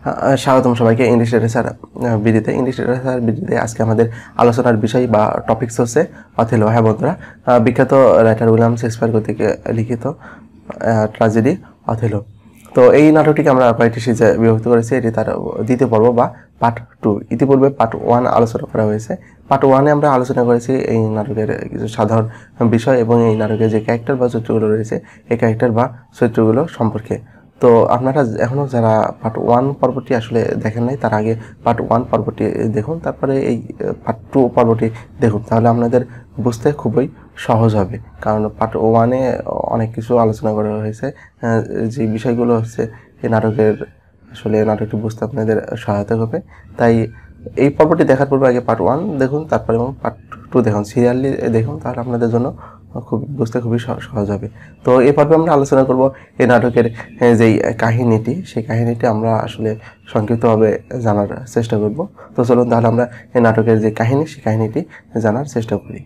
স্বাগতম সবাইকে English literature বিডিতে। ইংলিশ লিটারেচার বিডিতে আজকে আমাদের আলোচনার বিষয় বা টপিকস হচ্ছে অথেলো। হ্যাঁ বন্ধুরা, বিখ্যাত রাইটার উইলিয়াম শেক্সপিয়ার কর্তৃক লিখিত ট্র্যাজেডি অথেলো। তো এই নাটকটিকে আমরা কয়েকটি সিরিজে বিভক্ত করেছি। এটি তার দ্বিতীয় পর্ব বা পার্ট 2। ইতিপূর্বে পার্ট 1 আলোচনা করা হয়েছে। পার্ট 1-এ আমরা আলোচনা করেছি এই নাটকের কিছু সাধারণ বিষয় এবং এই নাটকের যে ক্যারেক্টার বা চরিত্রগুলো রয়েছে এই ক্যারেক্টার বা চরিত্রগুলো সম্পর্কে। তো আপনারা এখনও যারা পার্ট 1 পর্বটি আসলে দেখেন নাই, তার আগে পার্ট 1 পর্বটি দেখুন, তারপরে এই পার্ট 2 পর্বটি দেখুন, তাহলে আপনাদের বুঝতে খুবই সহজ হবে। কারণ পার্ট 1-এ অনেক কিছু আলোচনা করা হয়েছে, যে বিষয়গুলো হচ্ছে এই নাটকের আসলে নাটকটি বুঝতে আপনাদের সহায়তা হবে। তাই এই পর্বটি দেখার পূর্বে আগে পার্ট 1 দেখুন, তারপরে এবং পার্ট 2 দেখুন, সিরিয়ালি দেখুন, তাহলে আপনাদের জন্য বুঝতে খুবই সহজ হবে। তো এই পর্বে আমরা আলোচনা করব এই নাটকের যেই কাহিনীটি, সেই কাহিনীটি আমরা আসলে সংক্ষিপ্তভাবে জানার চেষ্টা করব। তো চলুন তাহলে আমরা এই নাটকের যে কাহিনী, সেই কাহিনীটি জানার চেষ্টা করি।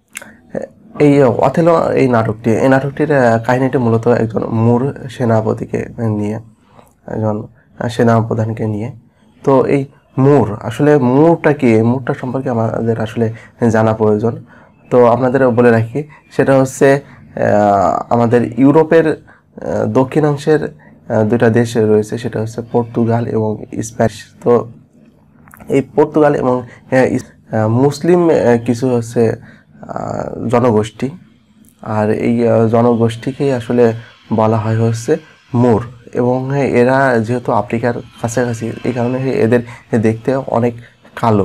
এই অথেলো এই নাটকটির কাহিনীটি মূলত একজন মুর সেনাপতিকে নিয়ে, একজন সেনাপ্রধানকে নিয়ে। তো এই মুরটা কি, মুরটা সম্পর্কে আমাদের আসলে জানা প্রয়োজন। তো আপনাদের বলে রাখি, সেটা হচ্ছে আমাদের ইউরোপের দক্ষিণাংশের দুইটা দেশ রয়েছে, সেটা হচ্ছে পর্তুগাল এবং স্প্যানিশ। তো এই পর্তুগাল এবং মুসলিম কিছু হচ্ছে জনগোষ্ঠী, আর এই জনগোষ্ঠীকেই আসলে বলা হয় হচ্ছে মুর। এবং এরা যেহেতু আফ্রিকার কাছাকাছি, এই কারণে এদের দেখতে অনেক কালো,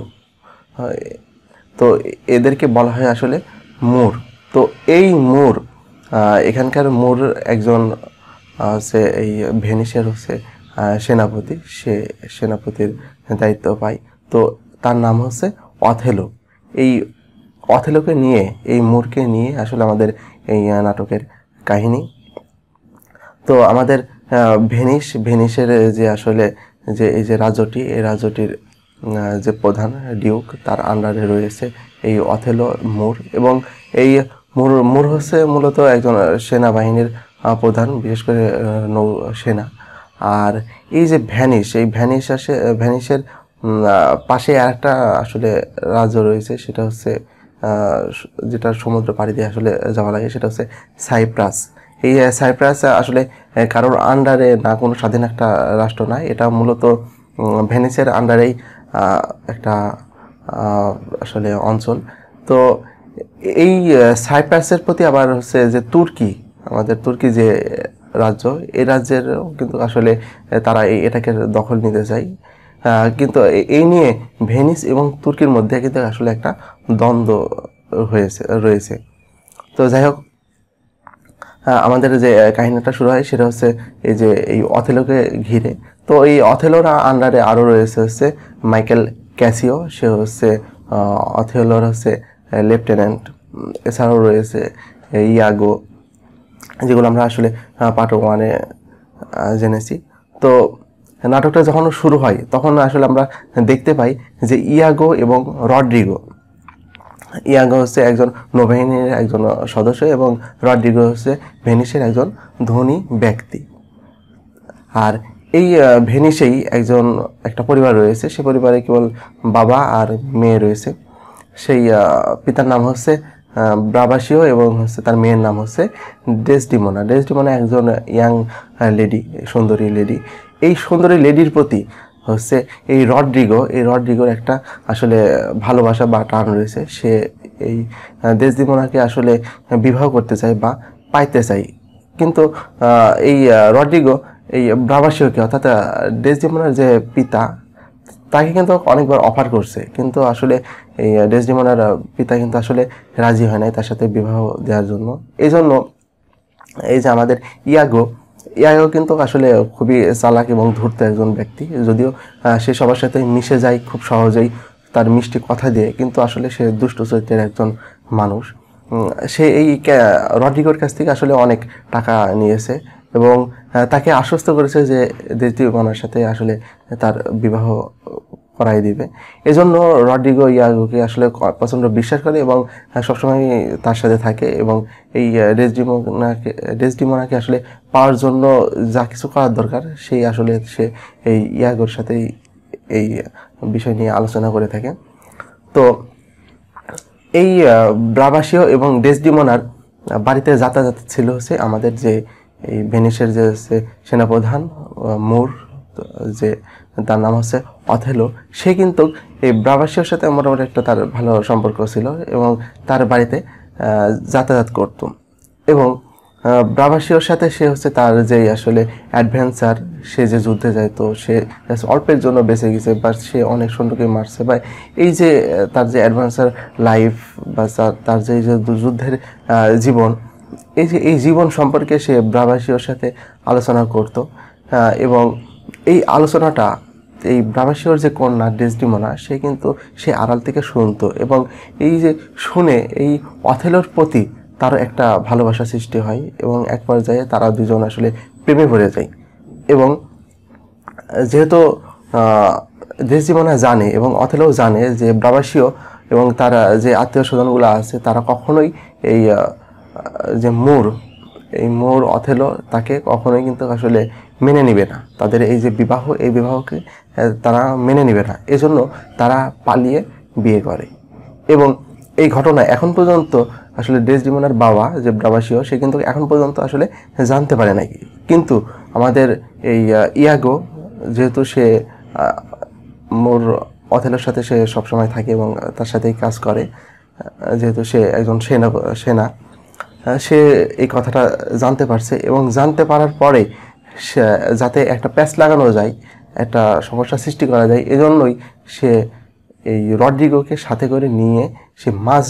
তো এদেরকে বলা হয় আসলে মুর। তো এই মুর, এখানকার মুর একজন হচ্ছে এই ভেনিসের হচ্ছে সেনাপতি, সে সেনাপতির দায়িত্ব পায়। তো তার নাম হচ্ছে অথেলো। এই অথেলোকে নিয়ে, এই মুরকে নিয়ে আসলে আমাদের এই নাটকের কাহিনী। তো আমাদের ভেনিসের যে আসলে যে এই যে রাজ্যটি, এই রাজ্যটির যে প্রধান ডিউক, তার আন্ডারে রয়েছে এই অথেলো মুর। এবং এই মুর হচ্ছে মূলত একজন সেনাবাহিনীর প্রধান, বিশেষ করে নৌসেনা। আর এই যে এই ভ্যানিসের পাশে আরেকটা আসলে রাজ্য রয়েছে, সেটা হচ্ছে যেটা সমুদ্র পাড়ি দিয়ে আসলে যাওয়া লাগে, সেটা হচ্ছে সাইপ্রাস। এই সাইপ্রাস আসলে কারোর আন্ডারে না, কোনো স্বাধীন একটা রাষ্ট্র নয়, এটা মূলত ভেনিসের আন্ডারেই একটা আসলে অঞ্চল। তো এই সাইপ্রাসের প্রতি আবার হচ্ছে যে আমাদের তুর্কি যে রাজ্য, এই রাজ্যের কিন্তু আসলে তারা এটাকে দখল নিতে চায়। কিন্তু এই নিয়ে ভেনিস এবং তুর্কির মধ্যে কিন্তু আসলে একটা দ্বন্দ্ব রয়েছে। তো যাই হোক, আমাদের যে কাহিনীটা শুরু হয় সেটা হচ্ছে এই অথেলোকে ঘিরে। তো এই অথেলোর আন্ডারে আরও রয়েছে হচ্ছে মাইকেল ক্যাসিও, সে হচ্ছে অথেলোর হচ্ছে লেফটেন্যান্ট। এছাড়াও রয়েছে ইয়াগো, যেগুলো আমরা আসলে পার্ট 1-এ জেনেছি। তো নাটকটা যখন শুরু হয় তখন আসলে আমরা দেখতে পাই যে ইয়াগো এবং রড্রিগো হচ্ছে একজন নৌবাহিনীর একজন সদস্য এবং রড্রিগো হচ্ছে ভেনিসের একজন ধনী ব্যক্তি। আর এই ভেনিসেই একটা পরিবার রয়েছে, সে পরিবারে কেবল বাবা আর মেয়ে রয়েছে। সেই পিতার নাম হচ্ছে ব্রাবাসিও এবং হচ্ছে তার মেয়ের নাম হচ্ছে ডেসডিমোনা একজন ইয়াং লেডি, সুন্দরী লেডি। এই সুন্দরী লেডির প্রতি হচ্ছে এই রড্রিগোর একটা আসলে ভালোবাসা বা টান রয়েছে। সে এই ডেসডিমোনাকে আসলে বিবাহ করতে চায় বা পাইতে চায়। কিন্তু এই রড্রিগো এই ব্রাবাসিওকে, অর্থাৎ ডেসডিমোনার যে পিতা, তাকে কিন্তু অনেকবার অফার করছে, কিন্তু আসলে এই ডেসডিমোনার পিতা কিন্তু আসলে রাজি হয় নাই তার সাথে বিবাহ দেওয়ার জন্য। এই জন্য এই যে আমাদের ইয়াগো কিন্তু আসলে খুবই চালাক এবং ধূর্ত একজন ব্যক্তি। যদিও সে সবার সাথে মিশে যায় খুব সহজেই তার মিষ্টি কথা দিয়ে, কিন্তু আসলে সে দুষ্ট চরিত্রের একজন মানুষ। সে এই রড্রিগোর কাছ থেকে আসলে অনেক টাকা নিয়েছে এবং তাকে আশ্বস্ত করেছে যে ডেসডিমোনার সাথে আসলে তার বিবাহ করাই দিবে। এজন্য রড্রিগো ইয়াগোকে আসলে প্রচণ্ড বিশ্বাস করে এবং সবসময় তার সাথে থাকে এবং এই ডেসডিমোনাকে আসলে পাওয়ার জন্য যা কিছু করার দরকার সেই আসলে সে এই ইয়াগোর সাথেই এই বিষয় নিয়ে আলোচনা করে থাকে। তো এই ব্রাবাসীয় এবং ডেসডিমোনার বাড়িতে যাতায়াত ছিল হচ্ছে আমাদের যে এই ভেনিসের যে হচ্ছে সেনাপ্রধান মুর, যে তার নাম হচ্ছে অথেলো, সে কিন্তু এই ব্রাবাসীয়র সাথে মোটামুটি একটা তার ভালো সম্পর্ক ছিল এবং তার বাড়িতে যাতায়াত করত। এবং ব্রাবাসীয়র সাথে সে হচ্ছে তার যে আসলে অ্যাডভেঞ্চার, সে যে যুদ্ধে যায়, তো সে অল্পের জন্য বেঁচে গেছে বা সে অনেক সৈন্যকে মারছে, বা এই যে তার যে অ্যাডভেঞ্চার লাইফ বা তার যে যুদ্ধের জীবন, এই জীবন সম্পর্কে সে ব্রাবাসীয়র সাথে আলোচনা করত। এবং এই আলোচনাটা এই ব্রাবাসীয়র যে কন্যা ডেসডিমোনা, সে কিন্তু সে আড়াল থেকে শুনতো এবং এই যে শুনে এই অথেলোর প্রতি তারও একটা ভালোবাসা সৃষ্টি হয় এবং এক পর্যায়ে তারা দুজন আসলে প্রেমে পড়ে যায়। এবং যেহেতু ডেসডিমোনা জানে এবং অথেলোও জানে যে ব্রাবাসীয় এবং তারা যে আত্মীয় স্বজনগুলো আছে তারা কখনোই এই যে মুর অথেলো তাকে কখনোই কিন্তু আসলে মেনে নিবে না, তাদের এই যে বিবাহ, এই বিবাহকে তারা মেনে নিবে না। এজন্য তারা পালিয়ে বিয়ে করে। এবং এই ঘটনা এখন পর্যন্ত আসলে ডেসডিমোনার বাবা যে ব্রাবাসীয়, সে কিন্তু এখন পর্যন্ত আসলে জানতে পারে নাকি। কিন্তু আমাদের এই ইয়াগো, যেহেতু সে মুর অথেলোর সাথে সে সবসময় থাকে এবং তার সাথেই কাজ করে, যেহেতু সে একজন সেনা, সে এই কথাটা জানতে পারছে এবং জানতে পারার পরে যাতে একটা প্যাচ লাগানো যায়, একটা সমস্যা সৃষ্টি করা যায়, এজন্যই সে এই রড্রিগোকে সাথে করে নিয়ে সে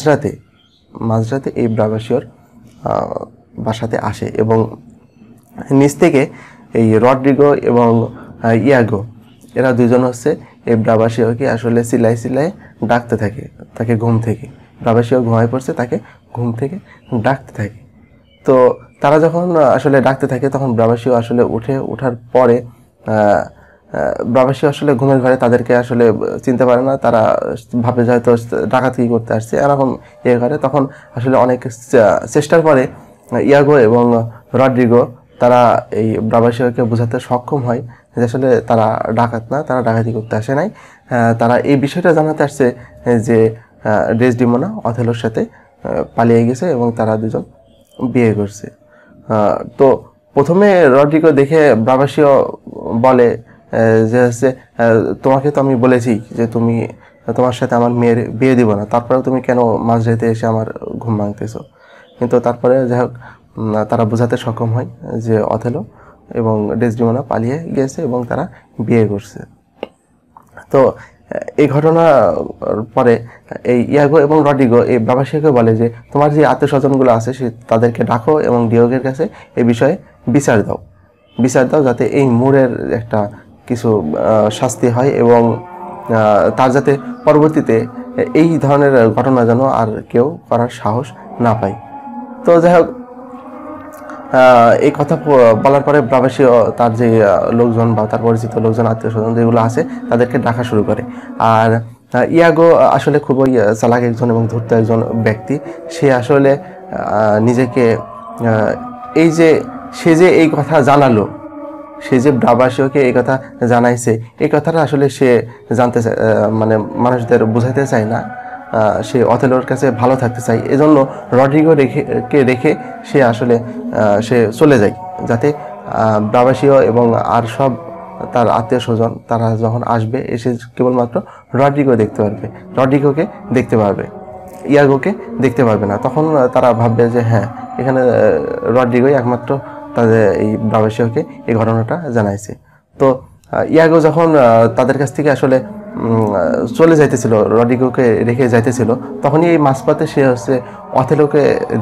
মাঝরাতে এই ব্রাবাসীয়র বাসাতে আসে এবং নিচ থেকে এই রড্রিগো এবং ইয়াগো এরা দুজন হচ্ছে এই ব্রাবাসীয়কে আসলে চিল্লায় ডাকতে থাকে তাকে ঘুম থেকে। ব্রাবাসীয় ঘুমায় পড়ছে, তাকে ঘুম থেকে ডাকতে থাকে। তো তারা যখন আসলে ডাকতে থাকে তখন ব্রাবাসীয় আসলে ওঠার পরে ব্রাবাসীয় আসলে ঘুমের ঘরে তাদেরকে আসলে চিনতে পারে না, তারা ভাবে যে হয়তো ডাকাতি করতে আসছে এরকম ইয়ে করে। তখন আসলে অনেক চেষ্টার পরে ইয়াগো এবং রড্রিগো তারা এই ব্রাবাসীয়কে বোঝাতে সক্ষম হয় যে আসলে তারা ডাকাত না, তারা ডাকাতি করতে আসে নাই, তারা এই বিষয়টা জানাতে আসছে যে ডেসডিমোনা অথেলোর সাথে পালিয়ে গেছে এবং তারা দুজন বিয়ে করছে। তো প্রথমে রড্রিগো দেখে ব্রাবাসীয় বলে যে হচ্ছে তোমাকে তো আমি বলেছি যে তোমার সাথে আমার মেয়ের বিয়ে দিব না, তারপরেও তুমি কেন মাঝরাতে এসে আমার ঘুম ভাঙতেছো। কিন্তু তারপরে যাই হোক তারা বোঝাতে সক্ষম হয় যে অথেলো এবং ডেসডিমোনা পালিয়ে গেছে এবং তারা বিয়ে করছে। তো এই ঘটনার পরে এই ইয়াগো এবং রড্রিগো এই ব্রাবাসীয়কে বলে যে তোমার যে আত্মীয় স্বজনগুলো আছে সে তাদেরকে ডাকো এবং ডিওগের কাছে এই বিষয়ে বিচার দাও যাতে এই মুরের একটা কিছু শাস্তি হয় এবং তার যাতে পরবর্তীতে এই ধরনের ঘটনা যেন আর কেউ করার সাহস না পায়। তো যাই হোক এই কথা বলার পরে ব্রাবাসীয় তার যে লোকজন বা তার পরিচিত লোকজন, আত্মীয় স্বজন যেগুলো আছে তাদেরকে ডাকা শুরু করে। আর ইয়াগো আসলে খুবই চালাক একজন এবং ধূর্ত একজন ব্যক্তি। সে আসলে নিজেকে এই যে সে যে এই কথা জানালো, সে যে ব্রাবাসীয়কে এই কথা জানাইছে, এই কথাটা আসলে সে জানতে চায়, মানে মানুষদের বোঝাতে চায় না, সে অথেলোর কাছে ভালো থাকতে চায়। এজন্য রড্রিগো রেখে সে আসলে সে চলে যায়, যাতে ব্রাবাসীয় এবং আর সব তার আত্মীয় স্বজন তারা যখন আসবে এসে কেবলমাত্র রড্রিগোকে দেখতে পারবে, ইয়াগোকে দেখতে পারবে না। তখন তারা ভাববে যে হ্যাঁ, এখানে রড্রিগোই একমাত্র তাদের এই ব্রাবাসীয়কে এই ঘটনাটা জানাইছে। তো ইয়াগো যখন তাদের কাছ থেকে আসলে চলে যাইতেছিল, রড্রিগোকে রেখে যাইতেছিল, তখনই এই মাঝপথে সে হচ্ছে অথেলোকে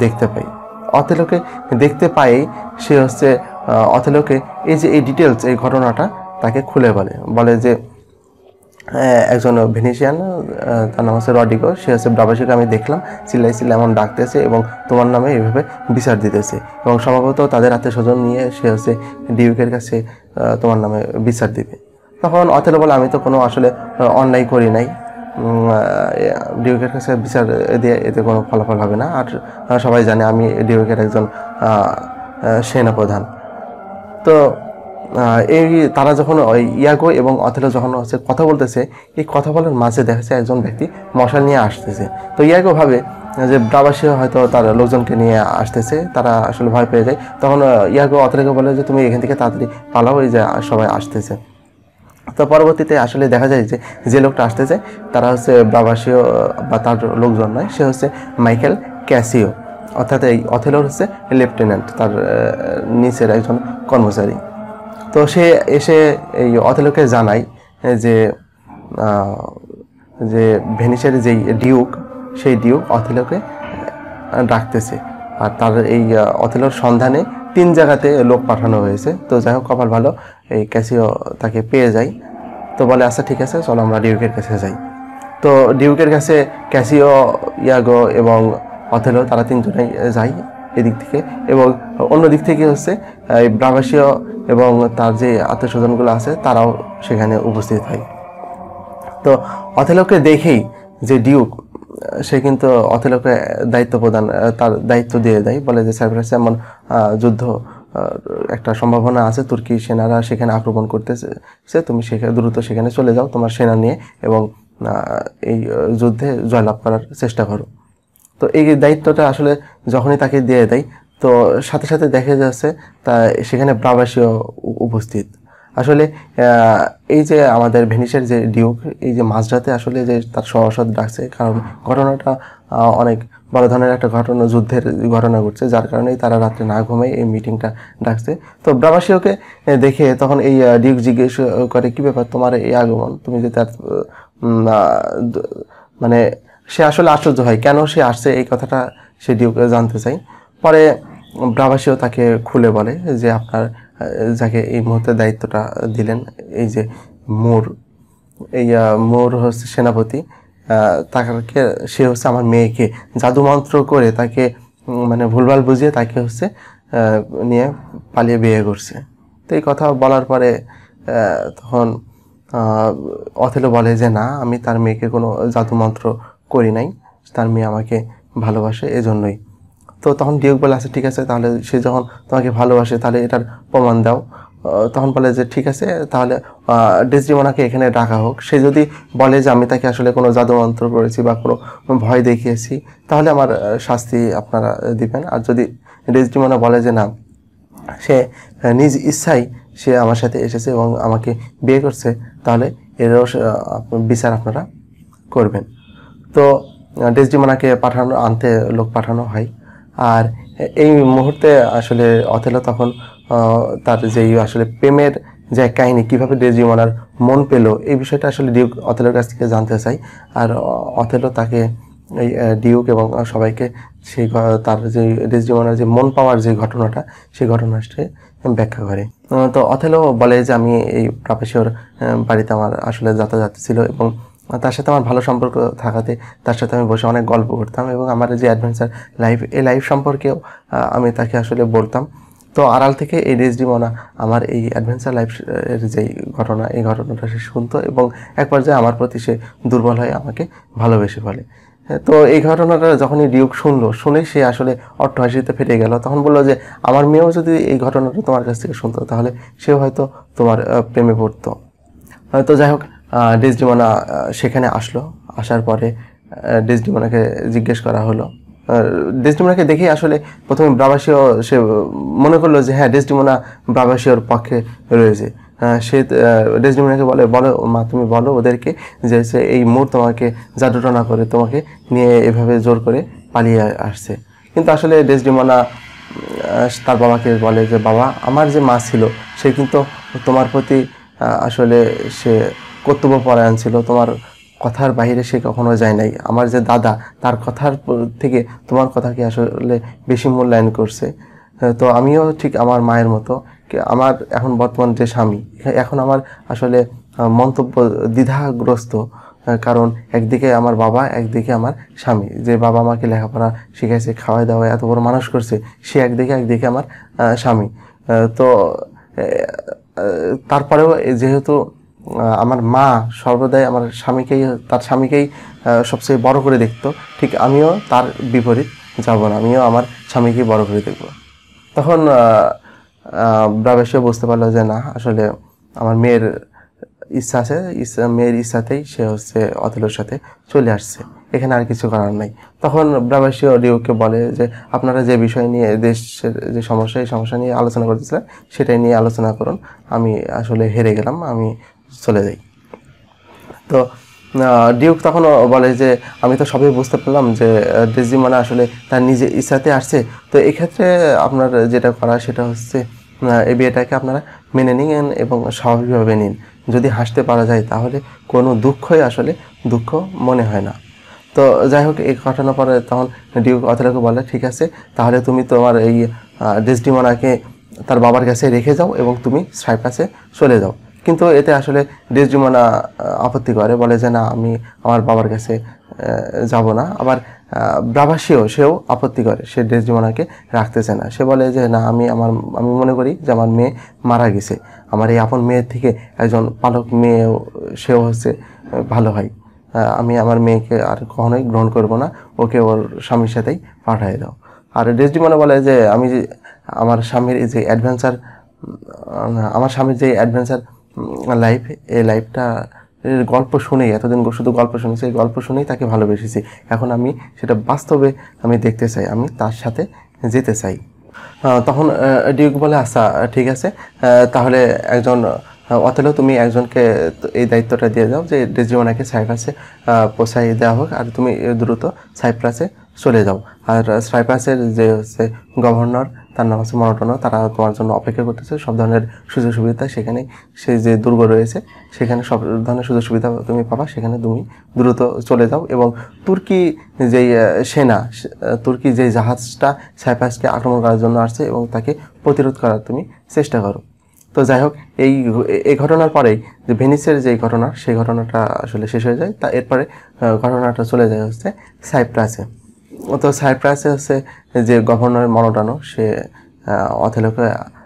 দেখতে পাই। সে হচ্ছে অথেলোকে এই যে এই ডিটেলস, এই ঘটনাটা তাকে খুলে বলে যে একজন ভেনিসিয়ান, তার নাম হচ্ছে রড্রিগো, সে হচ্ছে ব্রাবাসীকে আমি দেখলাম চিল্লাই এমন ডাকতেছে এবং তোমার নামে এইভাবে বিচার দিতেছে এবং সম্ভবত তাদের আত্মীয় স্বজন নিয়ে সে হচ্ছে ডিউকের কাছে তোমার নামে বিচার দিবে। তখন অথেলো বলে আমি তো কোনো আসলে অন্যায় করি নাই, ডিউকের কাছে বিচার দিয়ে এতে কোনো ফলাফল হবে না, আর সবাই জানে আমি ডিউকের একজন সেনাপ্রধান। তো এই তারা যখন ওই ইয়াগো এবং অথেলো যখন হচ্ছে কথা বলতেছে, এই কথা বলার মাঝে দেখা যাচ্ছে একজন ব্যক্তি মশাল নিয়ে আসতেছে। তো ইয়াগো ভাবে যে ব্রাবাসীয় হয়তো তার লোকজনকে নিয়ে আসতেছে, তারা আসলে ভয় পেয়ে যায়। তখন ইয়াগো অথেলোকে বলে যে তুমি এখান থেকে তাড়াতাড়ি পালাও, এই যে সবাই আসতেছে। তো পরবর্তীতে আসলে দেখা যায় যে যে লোকটা আসতেছে তারা হচ্ছে ব্রাবাসীয় বা তার লোকজন নয়, সে হচ্ছে মাইকেল ক্যাসিও, অর্থাৎ এই অথেলোর হচ্ছে লেফটেন্যান্ট, তার নিচের একজন কর্মচারী। তো সে এসে এই অথেলোকে জানায় যে যে ভেনিসের যেই ডিউক, সেই ডিউক অথেলোকে ডাকতেছে, আর তার এই অথেলোর সন্ধানে 3 জায়গাতে লোক পাঠানো হয়েছে। তো যাই হোক, কপাল ভালো, এই ক্যাসিও তাকে পেয়ে যায়। তো বলে আচ্ছা ঠিক আছে, চলো আমরা ডিউকের কাছে যাই। তো ডিউকের কাছে ক্যাসিও, ইয়াগো এবং অথেলো তারা 3 জনেই যায় এদিক থেকে, এবং অন্য দিক থেকে হচ্ছে এই ব্রাবাসীয় এবং তার যে আত্মীয়স্বজনগুলো আছে তারাও সেখানে উপস্থিত হয়। তো অথেলোকে দেখেই যে ডিউক, সে কিন্তু অথেলোকে দায়িত্ব প্রদান, তার দায়িত্ব দিয়ে দেয়, বলে যে সাইপ্রাসে এমন যুদ্ধ একটা সম্ভাবনা আছে, তুর্কি সেনারা সেখানে আক্রমণ করতেছে, তুমি সেখানে দ্রুত সেখানে চলে যাও তোমার সেনা নিয়ে, এবং এই যুদ্ধে জয়লাভ করার চেষ্টা করো। তো এই দায়িত্বটা আসলে যখনই তাকে দিয়ে দেয়, তো সাথে সাথে দেখা যাচ্ছে তা সেখানে ব্রাবাসীয় উপস্থিত। আসলে এই যে আমাদের ভেনিসের যে ডিউক, এই যে মাঝরাতে আসলে যে তার সভাসদ ডাকছে, কারণ ঘটনাটা অনেক বড় ধরনের একটা ঘটনা, যুদ্ধের ঘটনা ঘটছে, যার কারণেই তারা রাত্রে না ঘুমায় এই মিটিংটা ডাকছে। তো ব্রাবাসীয়কে দেখে তখন এই ডিউক জিজ্ঞেস করে, কি ব্যাপার তোমার এই আগমন, তুমি যে তার মানে সে আসলে আশ্চর্য হয় কেন সে আসছে, এই কথাটা সে ডিউক জানতে চাই। পরে ব্রাবাসীয় তাকে খুলে বলে যে আপনার যাকে এই মুহূর্তে দায়িত্বটা দিলেন, এই যে মোর, এই মোর হচ্ছে সেনাপতি, তাকে সে হচ্ছে আমার মেয়েকে জাদুমন্ত্র করে তাকে মানে ভুলভাল বুঝিয়ে তাকে হচ্ছে নিয়ে পালিয়ে বিয়ে করছে। তো এই কথা বলার পরে তখন অথেলো বলে যে না, আমি তার মেয়েকে কোনো জাদুমন্ত্র করি নাই, তার মেয়ে আমাকে ভালোবাসে এজন্যই। তো তখন ডিউক বলে আচ্ছা ঠিক আছে, তাহলে সে যখন তোমাকে ভালোবাসে তাহলে এটার প্রমাণ দাও। তখন বলে যে ঠিক আছে, তাহলে ডেসডিমোনাকে এখানে ডাকা হোক, সে যদি বলে যে আমি তাকে আসলে কোনো জাদুমন্ত্র করেছি বা কোনো ভয় দেখিয়েছি, তাহলে আমার শাস্তি আপনারা দিবেন। আর যদি ডেসডিমোনা বলে যে না, সে নিজ ইচ্ছাই সে আমার সাথে এসেছে এবং আমাকে বিয়ে করছে, তাহলে এরও বিচার আপনারা করবেন। তো ডেসডিমোনাকে আনতে লোক পাঠানো হয়। আর এই মুহূর্তে আসলে অথেলো তখন তার যেই আসলে প্রেমের যে কাহিনী, কীভাবে ডেসডিমোনার মন পেল, এই বিষয়টা আসলে ডিউক অথেলোর কাছ থেকে জানতে চাই। আর অথেলো তাকে এই ডিউক এবং সবাইকে সেই তার যে ডেসডিমোনার যে মন পাওয়ার যে ঘটনাটা, সেই ঘটনাটা ব্যাখ্যা করে। তো অথেলো বলে যে আমি এই ব্রাবাসীয়র বাড়িতে আমার আসলে যাতায়াত ছিল, এবং তার সাথে আমার ভালো সম্পর্ক থাকাতে তার সাথে আমি বসে অনেক গল্প করতাম, এবং আমার যে অ্যাডভেঞ্চার লাইফ, এই লাইফ সম্পর্কেও আমি তাকে আসলে বলতাম। তো আড়াল থেকে এই ডেসডিমোনা আমার এই অ্যাডভেঞ্চার লাইফ এর যেই ঘটনা, এই ঘটনাটা সে শুনতো, এবং এক পর্যায়ে আমার প্রতি সে দুর্বল হয়ে আমাকে ভালোবেসে ফেলে। তো এই ঘটনাটা যখনই ডিউক শুনেই সে আসলে অট্টহাসিতে ফেটে গেল। তখন বললো যে আমার মেয়েও যদি এই ঘটনাটা তোমার কাছ থেকে শুনতো, তাহলে সেও হয়তো তোমার প্রেমে পড়তো। তো যাই হোক, ডেসডিমোনা সেখানে আসলো। আসার পরে ডেসডিমোনাকে জিজ্ঞেস করা হলো। ডেসডিমোনাকে দেখেই আসলে প্রথমে ব্রাবাসীয় সে মনে করলো যে হ্যাঁ, ডেসডিমোনা ব্রাবাসীয়র পক্ষে রয়েছে। সে ডেসডিমোনাকে বলো মা, তুমি বলো ওদেরকে যে এই মোর তোমাকে জাদুটনা করে তোমাকে নিয়ে এভাবে জোর করে পালিয়ে আসছে। কিন্তু আসলে ডেসডিমোনা তার বাবাকে বলে যে বাবা, আমার যে মা ছিল সে কিন্তু তোমার প্রতি আসলে সে কর্তব্যপরায়ণ ছিল, তোমার কথার বাইরে সে কখনো যায় নাই। আমার যে দাদা, তার কথার থেকে তোমার কথাকে আসলে বেশি মূল্যায়ন করছে। তো আমিও ঠিক আমার মায়ের মতো, আমার এখন বর্তমান যে স্বামী, এখন আমার আসলে মন্তব্য দ্বিধাগ্রস্ত, কারণ একদিকে আমার বাবা, একদিকে আমার স্বামী, যে বাবা আমাকে লেখাপড়া শিখাইছে, খাওয়াই দাওয়াই এত বড় মানুষ করছে, সে একদিকে আমার স্বামী। তো তারপরেও যেহেতু আমার মা সর্বদাই আমার স্বামীকেই, তার স্বামীকেই সবচেয়ে বড় করে দেখতো, ঠিক আমিও তার বিপরীত যাব না, আমিও আমার স্বামীকেই বড় করে দেখব। তখন ব্রাবেশিও বুঝতে পারলো যে না, আসলে আমার মেয়ের ইচ্ছা আছে, মেয়ের ইচ্ছাতেই সে হচ্ছে অথেলোর সাথে চলে আসছে, এখানে আর কিছু করার নাই। তখন ব্রাবেশিও ডিউককে বলে যে আপনারা যে বিষয় নিয়ে, দেশের যে সমস্যা, এই সমস্যা নিয়ে আলোচনা করতেছিলেন সেটাই নিয়ে আলোচনা করুন, আমি আসলে হেরে গেলাম, আমি চলে যাই। তো ডিউক তখন বলে যে আমি তো সবই বুঝতে পারলাম যে ডেসডিমোনা আসলে তার নিজের ইচ্ছাতে আসছে, তো এক্ষেত্রে আপনার যেটা করা সেটা হচ্ছে এই বিয়েটাকে আপনারা মেনে নিন এবং স্বাভাবিকভাবে নিন। যদি হাসতে পারা যায় তাহলে কোনো দুঃখই আসলে দুঃখ মনে হয় না। তো যাই হোক, এই ঘটনার পরে তখন ডিউক অথেলোকে বলে ঠিক আছে, তাহলে তুমি তোমার এই ডেসডিমোনাকে তার বাবার কাছে রেখে যাও এবং তুমি সাইপ্রাসে চলে যাও। কিন্তু এতে আসলে ডেসডিমোনা আপত্তি করে, বলে যে না, আমি আমার বাবার কাছে যাব না। আবার ব্রাভাসিও সেও আপত্তি করে, সে ডেসডিমোনাকে রাখতে চায় না। সে বলে যে না, আমি মনে করি যে আমার মেয়ে মারা গেছে, আমার এই আপন মেয়ের থেকে একজন পালক মেয়েও সেও হচ্ছে ভালো হয়, আমি আমার মেয়েকে আর কখনোই গ্রহণ করব না, ওকে ওর স্বামীর সাথেই পাঠিয়ে দাও। আর ডেসডিমোনা বলে যে আমি আমার স্বামীর যে অ্যাডভেঞ্চার, লাইফ, এই লাইফটা এর গল্প শুনেই, এতদিন শুধু গল্প শুনেছি, এই গল্প শুনেই তাকে ভালোবেসেছি, এখন আমি সেটা বাস্তবে আমি দেখতে চাই, আমি তার সাথে যেতে চাই। তখন ডিউক বলে আচ্ছা ঠিক আছে, তাহলে একজন অথেলো তুমি একজনকে এই দায়িত্বটা দিয়ে দাও যে ডেসডিমোনাকে সাইপ্রাসে পৌঁছাই দেওয়া হোক, আর তুমি দ্রুত সাইপ্রাসে চলে যাও। আর সাইপ্রাসের যে হচ্ছে গভর্নর, তার নাম হচ্ছে মনোটনো, তারা তোমার জন্য অপেক্ষা করতেছে, সব ধরনের সুযোগ সুবিধা সেখানে, সেই যে দুর্গ রয়েছে সেখানে সব ধরনের সুযোগ সুবিধা তুমি পাবা, সেখানে তুমি দ্রুত চলে যাও। এবং তুর্কি যেই সেনা, তুর্কি যেই জাহাজটা সাইপ্রাসকে আক্রমণ করার জন্য আসছে, এবং তাকে প্রতিরোধ করার তুমি চেষ্টা করো। তো যাই হোক, এই ঘটনার পরেই যে ভেনিসের যেই ঘটনা, সেই ঘটনাটা আসলে শেষ হয়ে যায়। তা এরপরে ঘটনাটা চলে যায় হচ্ছে সাইপ্রাসে। তো সাইপ্রাসে হচ্ছে যে গভর্নর মনোটানো, সে অথেলোকে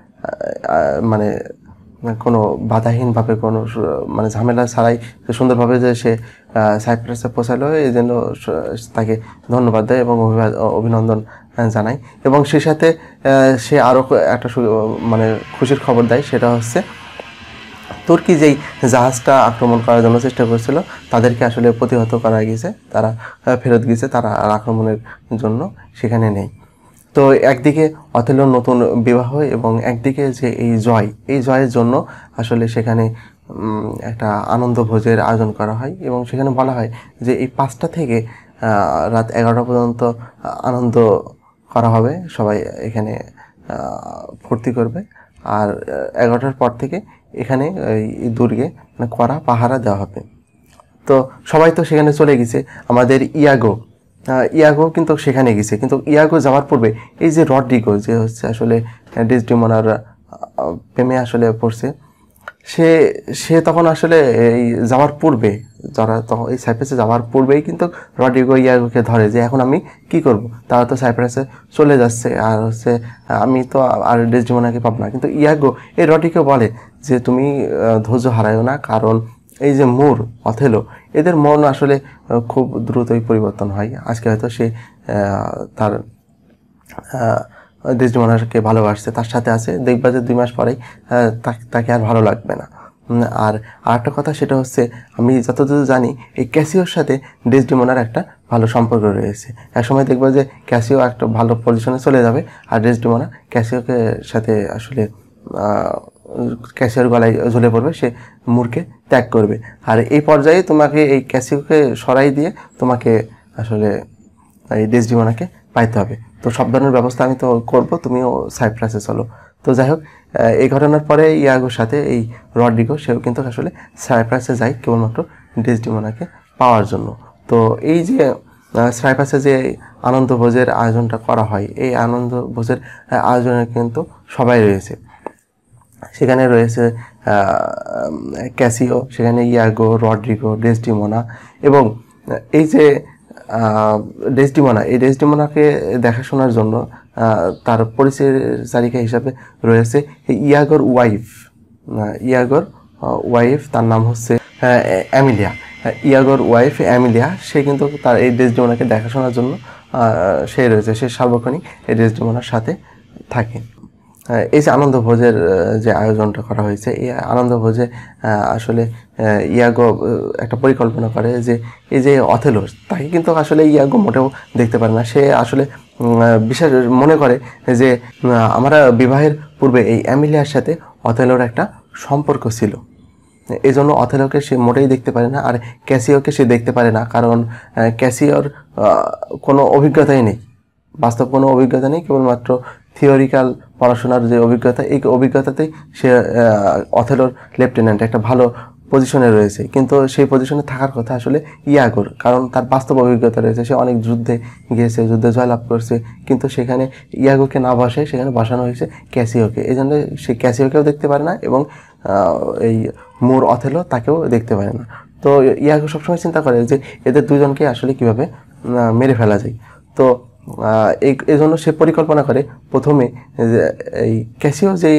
মানে কোনো বাধাহীনভাবে, কোনো মানে ঝামেলা ছাড়াই সুন্দরভাবে যে সে সাইপ্রাসে পৌঁছালো, এই জন্য তাকে ধন্যবাদ দেয় এবং অভিনন্দন জানায়। এবং সে সাথে সে আরও একটা মানে খুশির খবর দেয়, সেটা হচ্ছে তুর্কি যেই জাহাজটা আক্রমণ করার জন্য চেষ্টা করেছিল তাদেরকে আসলে প্রতিহত করা গিয়েছে, তারা ফেরত গিয়েছে, তারা আর আক্রমণের জন্য সেখানে নেই। তো একদিকে অথেলোর নতুন বিবাহ, এবং একদিকে যে এই জয়ের জন্য আসলে সেখানে একটা আনন্দ ভোজের আয়োজন করা হয়। এবং সেখানে বলা হয় যে এই 5টা থেকে রাত 11টা পর্যন্ত আনন্দ করা হবে, সবাই এখানে ফুর্তি করবে। আর 11টার পর থেকে এখানে এই দুর্গে কড়া পাহারা দেওয়া হবে। তো সবাই তো সেখানে চলে গেছে। আমাদের ইয়াগো কিন্তু সেখানে গেছে, কিন্তু ইয়াগো যাওয়ার পূর্বে এই যে রড্রিগো, যে হচ্ছে আসলে ডেসডিমোনার প্রেমে আসলে পড়ছে, সে তখন আসলে এই যাওয়ার পূর্বে, যারা তখন এই সাইপ্রাসে যাওয়ার পূর্বেই কিন্তু রড্রিগো ইয়াগোকে ধরে যে এখন আমি কি করব, তারা তো সাইপ্রাসে চলে যাচ্ছে, আর হচ্ছে আমি তো আর ডেসডিমোনাকে পাবো না। কিন্তু ইয়াগো এই রড্রিগো বলে যে তুমি ধৈর্য হারায়ো না, কারণ এই যে অথেলো, এদের মন আসলে খুব দ্রুতই পরিবর্তন হয়। আজকে হয়তো সে তার ডেসডিমোনাকে ভালোবাসছে, তার সাথে আছে, দেখবা যে 2 মাস পরেই তাকে আর ভালো লাগবে না। আর আরেকটা কথা, সেটা হচ্ছে আমি যতদূর জানি এই ক্যাসিওর সাথে ডেসডিমোনার একটা ভালো সম্পর্ক রয়েছে। একসময় দেখবা যে ক্যাসিও একটা ভালো পজিশনে চলে যাবে, আর ডেসডিমোনা ক্যাসিওকে সাথে আসলে ক্যাসিওর গলায় ঝুলে পড়বে, সে মুরকে ত্যাগ করবে। আর এই পর্যায়ে তোমাকে এই ক্যাসিওকে সরাই দিয়ে তোমাকে আসলে এই ডেসডিমোনাকে পাইতে হবে। তো সব ধরনের ব্যবস্থা আমি তো করব, তুমিও সাইপ্রাসে চলো। তো যাই হোক, এই ঘটনার পরে ইয়াগোর সাথে এই রড্রিগো, সেও কিন্তু আসলে সাইপ্রাসে যায় কেবলমাত্র ডেসডিমোনাকে পাওয়ার জন্য। তো এই যে সাইপ্রাসে যে আনন্দ ভোজের আয়োজনটা করা হয়, এই আনন্দ ভোজের আয়োজনে কিন্তু সবাই রয়েছে। সেখানে রয়েছে ক্যাসিও, সেখানে ইয়াগো, রড্রিগো, ডেসডিমোনা, এবং এই যে ডেসডিমোনাকে দেখাশোনার জন্য তার পরিচয়চারিকা হিসাবে রয়েছে ইয়াগোর ওয়াইফ, তার নাম হচ্ছে অ্যামিলিয়া। ইয়াগোর ওয়াইফ অ্যামিলিয়া, সে কিন্তু তার এই ডেসডেমোনাকে দেখাশোনার জন্য সে রয়েছে, সে সার্বক্ষণিক এই ডেসডেমোনার সাথে থাকে। এই যে আনন্দভোজের যে আয়োজনটা করা হয়েছে, এই আনন্দভোজে আসলে ইয়াগো একটা পরিকল্পনা করে যে এই যে অথেলো, তাকে কিন্তু আসলে ইয়াগো মোটেও দেখতে পারে না। সে আসলে বিশেষ মনে করে যে আমরা বিবাহের পূর্বে এই অ্যামিলিয়ার সাথে অথেলোর একটা সম্পর্ক ছিল, এই জন্য অথেলোকে সে মোটেই দেখতে পারে না। আর ক্যাসিওকে সে দেখতে পারে না, কারণ ক্যাসিওর কোনো অভিজ্ঞতাই নেই, বাস্তব কোনো অভিজ্ঞতা নেই, কেবলমাত্র থিওরিক্যাল পড়াশোনার যে অভিজ্ঞতা, এই অভিজ্ঞতাতেই সে অথেলোর লেফটেন্যান্ট একটা ভালো পজিশনে রয়েছে। কিন্তু সেই পজিশনে থাকার কথা আসলে ইয়াগোর, কারণ তার বাস্তব অভিজ্ঞতা রয়েছে, সে অনেক যুদ্ধে গিয়েছে, যুদ্ধে জয়লাভ করছে। কিন্তু সেখানে ইয়াগোকে না বসে সেখানে বসানো হয়েছে ক্যাসিওকে, এই জন্য সে ক্যাসিওকেও দেখতে পারে না এবং এই মোর অথেলো তাকেও দেখতে পারে না। তো ইয়াগো সবসময় চিন্তা করে যে এদের দুজনকে আসলে কীভাবে মেরে ফেলা যায়। তো এই জন্য সে পরিকল্পনা করে প্রথমে এই ক্যাসিও যেই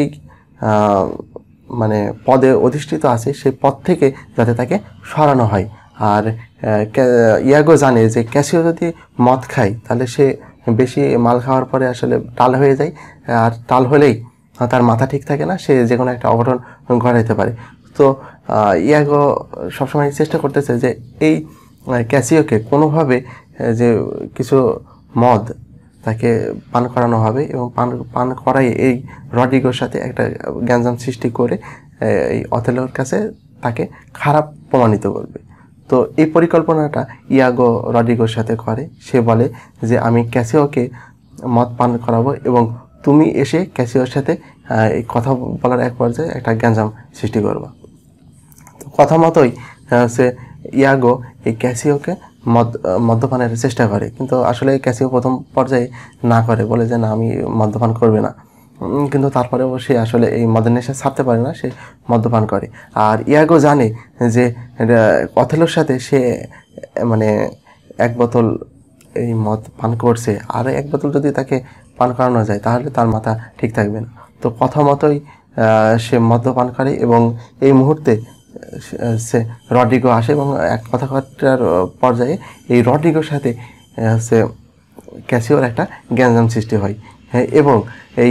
মানে পদে অধিষ্ঠিত আছে সেই পদ থেকে যাতে তাকে সরানো হয়। আর ইয়াগো জানে যে ক্যাসিও যদি মদ খায় তাহলে সে বেশি মাল খাওয়ার পরে আসলে টাল হয়ে যায়, আর টাল হলেই তার মাথা ঠিক থাকে না, সে যে কোনো একটা অঘটন ঘটাইতে পারে। তো ইয়াগো সবসময় চেষ্টা করতেছে যে এই ক্যাসিওকে কোনোভাবে যে কিছু মদ তাকে পান করানো হবে এবং পান করাই এই রড্রিগোর সাথে একটা গ্যাঞ্জাম সৃষ্টি করে এই অথেলোর কাছে তাকে খারাপ প্রমাণিত করবে। তো এই পরিকল্পনাটা ইয়াগো রড্রিগোর সাথে করে। সে বলে যে আমি ক্যাসিওকে মদ পান করাবো এবং তুমি এসে ক্যাসিওর সাথে এই কথা বলার এক পর্যায়ে একটা গ্যাঞ্জাম সৃষ্টি করবা। তো কথা মতোই সে ইয়াগো এই ক্যাসিওকে মদ্যপানের চেষ্টা করে, কিন্তু আসলে ক্যাসিও প্রথম পর্যায়ে না করে, বলে যে না আমি মদ্যপান করবে না। কিন্তু তারপরেও সে আসলে এই মদের নেশা ছাড়তে পারে না, সে মদ্যপান করে। আর ইয়াগো জানে যে অথেলোর সাথে সে মানে এক বোতল এই মদ পান করছে, আর এক বোতল যদি তাকে পান করানো যায় তাহলে তার মাথা ঠিক থাকবে না। তো কথা মতোই সে মদ্যপান করে এবং এই মুহূর্তে সে রড্রিগো আসে এবং এক কথাবার্তার পর্যায়ে এই রড্রিগোর সাথে সে ক্যাসিওর একটা গ্যাঞ্জাম সৃষ্টি হয়। এবং এই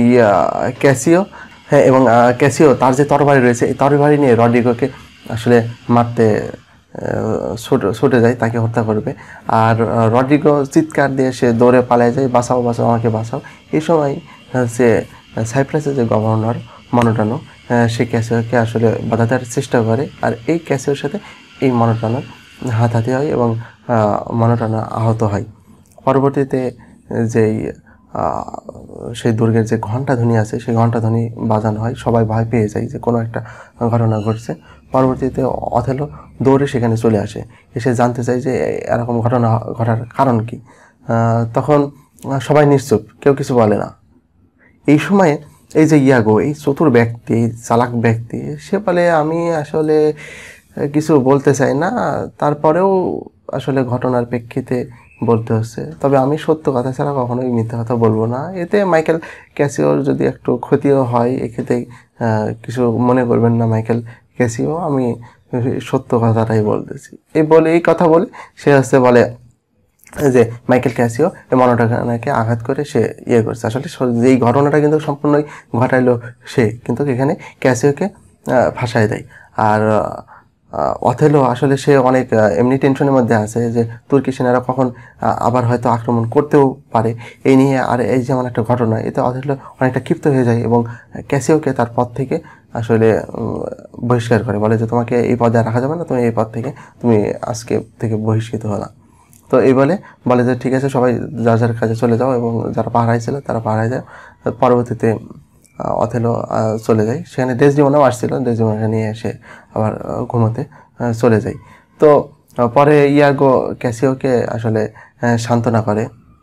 ক্যাসিও তার যে তরবারি রয়েছে এই তরবারি নিয়ে রড্রিগোকে আসলে মারতে ছুটে যায়, তাকে হত্যা করবে। আর রড্রিগো চিৎকার দিয়ে সে দৌড়ে পালায় যায়, বাঁচাও বাঁচাও আমাকে বাঁচাও। এই সময় সে সাইপ্রাসের যে গভর্নর মনোটানো, সে ক্যাসিওকে আসলে বাধা দেওয়ার চেষ্টা করে। আর এই ক্যাসিওর সাথে এই মনোটানোর হাতাহাতি হয় এবং মনোটানো আহত হয়। পরবর্তীতে যেই সেই দুর্গের যে ঘণ্টাধ্বনি আছে সেই ঘণ্টাধ্বনি বাজানো হয়, সবাই ভয় পেয়ে যায় যে কোনো একটা ঘটনা ঘটছে। পরবর্তীতে অথেলো দৌড়ে সেখানে চলে আসে, এসে জানতে চায় যে এরকম ঘটনা ঘটার কারণ কি। তখন সবাই নিশ্চুপ, কেউ কিছু বলে না। এই সময়ে এই যে ইয়াগো, এই চতুর ব্যক্তি, চালাক ব্যক্তি, সে বলে আমি আসলে কিছু বলতে চাই না, তারপরেও আসলে ঘটনার প্রেক্ষিতে বলতে হচ্ছে, তবে আমি সত্য কথা ছাড়া কখনোই মিথ্যা কথা বলবো না। এতে মাইকেল ক্যাসিওর যদি একটু ক্ষতিও হয় এক্ষেত্রে কিছু মনে করবেন না মাইকেল ক্যাসিও, আমি সত্য কথাটাই বলতেছি। এই কথা বলে সে বলে যে মাইকেল ক্যাসিও এই মনোটাকে আঘাত করে সে করছে। আসলে এই ঘটনাটা কিন্তু সম্পূর্ণই ঘটাইলো সে, কিন্তু এখানে ক্যাসিওকে ফাঁসায় দেয়। আর অথেলো আসলে সে অনেক এমনি টেনশনের মধ্যে আছে যে তুর্কি সেনারা কখন আবার হয়তো আক্রমণ করতেও পারে এই নিয়ে। আর এই যেমন একটা ঘটনা, এতে অথেলো অনেকটা ক্ষিপ্ত হয়ে যায় এবং ক্যাসিওকে তার পদ থেকে আসলে বহিষ্কার করে, বলে যে তোমাকে এই পদে রাখা যাবে না, তুমি এই পদ থেকে তুমি আজকে থেকে বহিষ্কৃত হলা। তো এই বলে যে ঠিক আছে, সবাই যার যার কাজে চলে যাও এবং যারা পাহারায় ছিল তারা পাহারায় যায়। পরবর্তীতে অথেলো চলে যায়, সেখানে ডেসডেমোনাও আসছিল, ডেসডেমোনাকে নিয়ে এসে আবার ঘুমোতে চলে যায়। তো পরে ইয়াগো ক্যাসিওকে আসলে সান্ত্বনা করে,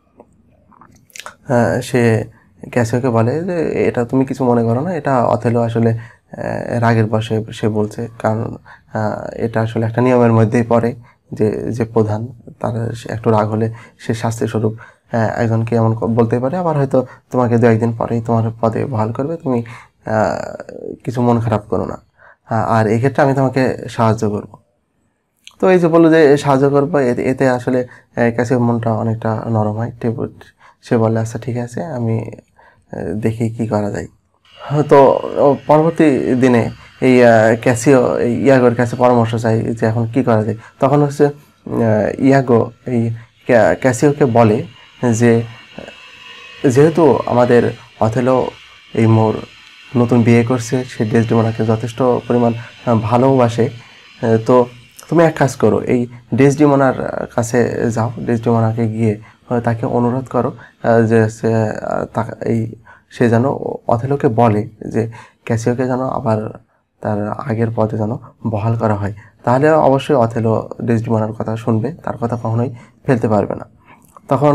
সে ক্যাসিওকে বলে যে এটা তুমি কিছু মনে করো না, এটা অথেলো আসলে রাগের বশে সে বলছে, কারণ এটা আসলে একটা নিয়মের মধ্যেই পড়ে যে প্রধান তার একটু রাগ হলে সে শাস্তিস্বরূপ একজনকে এমন বলতে পারে, আবার হয়তো তোমাকে দু একদিন পরেই তোমার পদে বহাল করবে, তুমি কিছু মন খারাপ করো না। আর এক্ষেত্রে আমি তোমাকে সাহায্য করব। তো এই যে বললো যে সাহায্য করবো, এতে আসলে ক্যাসিওর মনটা অনেকটা নরম হয়। সে বলে আচ্ছা ঠিক আছে, আমি দেখি কি করা যায়। তো পরবর্তী দিনে এই ক্যাসিও ইয়াগোর কাছে পরামর্শ চাই যে এখন কি করা যায়। তখন হচ্ছে ইয়াগো এই ক্যাসিওকে বলে যে যেহেতু আমাদের অথেলো এই নতুন বিয়ে করছে, সে ডেসডেমোনাকে যথেষ্ট পরিমাণ ভালোবাসে। তো তুমি এক কাজ করো, এই ডেসডেমোনার কাছে যাও, ডেসডেমোনাকে গিয়ে তাকে অনুরোধ করো যে সে যেন অথেলোকে বলে যে ক্যাসিওকে যেন আবার তার আগের পদে যেন বহাল করা হয়। তাহলে অবশ্যই অথেলো ডেসডেমোনার কথা শুনবে, তার কথা কখনোই ফেলতে পারবে না। তখন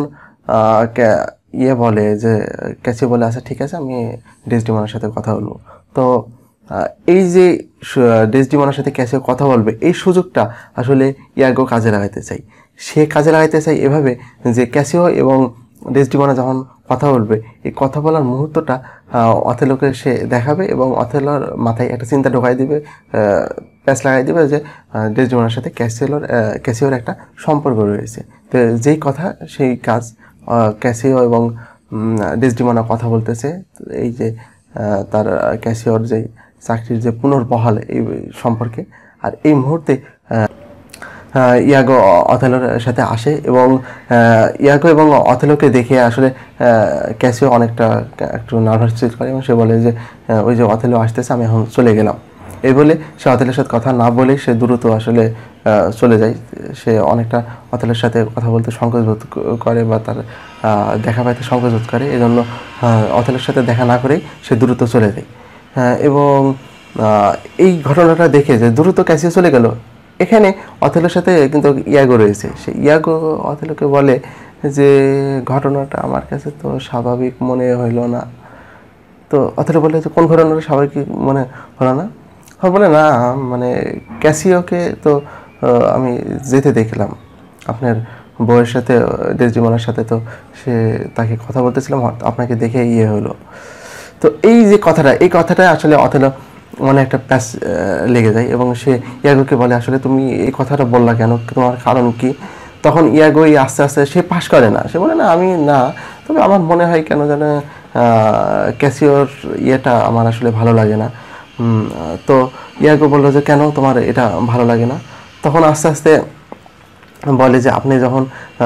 বলে যে ক্যাসিও বলে আচ্ছা ঠিক আছে, আমি ডেসডেমোনার সাথে কথা বলবো। তো এই যে ডেসডেমোনার সাথে ক্যাসিও কথা বলবে, এই সুযোগটা আসলে ইয়াগো কাজে লাগাইতে চাই। সে কাজে লাগাইতে চাই এভাবে যে ক্যাসিও এবং ডেসডেমোনা যখন কথা বলবে, এই কথা বলার মুহূর্তটা অথেলোকে সে দেখাবে এবং অথেলোর মাথায় একটা চিন্তা ঢোকাই দিবে, প্যাচ লাগাই দিবে যে ডেসডেমোনার সাথে ক্যাসিওর একটা সম্পর্ক রয়েছে। তো যেই কথা সেই কাজ। ক্যাসিও এবং ডেসডেমোনা কথা বলতেছে এই যে তার ক্যাসিওর যে চাকরির যে পুনর্বহাল এই সম্পর্কে। আর এই মুহূর্তে ইয়াগো অথেলোর সাথে আসে এবং ইয়াগো এবং অথেলোকে দেখে আসলে ক্যাসিও অনেকটা একটু নার্ভাস ফিল করে এবং সে বলে যে ওই যে অথেলো আসতেছে, আমি এখন চলে গেলাম। এই বলে সে অথেলোর সাথে কথা না বলেই সে দ্রুত আসলে চলে যায়। সে অনেকটা অথেলোর সাথে কথা বলতে সংকোচ বোধ করে বা তার দেখা পাইতে সংকোচ বোধ করে, এই জন্য অথেলোর সাথে দেখা না করেই সে দ্রুত চলে যায়। এবং এই ঘটনাটা দেখে যে দ্রুত ক্যাসিও চলে গেল, এখানে অথেলোর সাথে কিন্তু ইয়াগো রয়েছে। সে ইয়াগো অথেলোকে বলে যে ঘটনাটা আমার কাছে তো স্বাভাবিক মনে হইল না। তো অথেলো বলে যে কোন ঘটনাটা স্বাভাবিক মনে হলো না? বলে না, মানে ক্যাসিওকে তো আমি যেতে দেখলাম আপনার বউয়ের সাথে, ডেসডেমোনার সাথে, তো তাকে কথা বলতেছিলাম, আপনাকে দেখে হলো। তো এই যে কথাটা, এই কথাটা আসলে অথেলো মানে একটা প্যাচ লেগে যায় এবং সে ইয়াগোকে বলে আসলে তুমি এই কথাটা বললা কেন, তোমার কারণ কি? তখন ইয়াগো আস্তে আস্তে সে পাশ করে না, সে বলে না আমি না, তবে আমার মনে হয় কেন যেন ক্যাসিওর ইয়েটা আমার আসলে ভালো লাগে না। তো ইয়াগো বললো যে কেন তোমার এটা ভালো লাগে না? তখন আস্তে আস্তে বলে যে আপনি যখন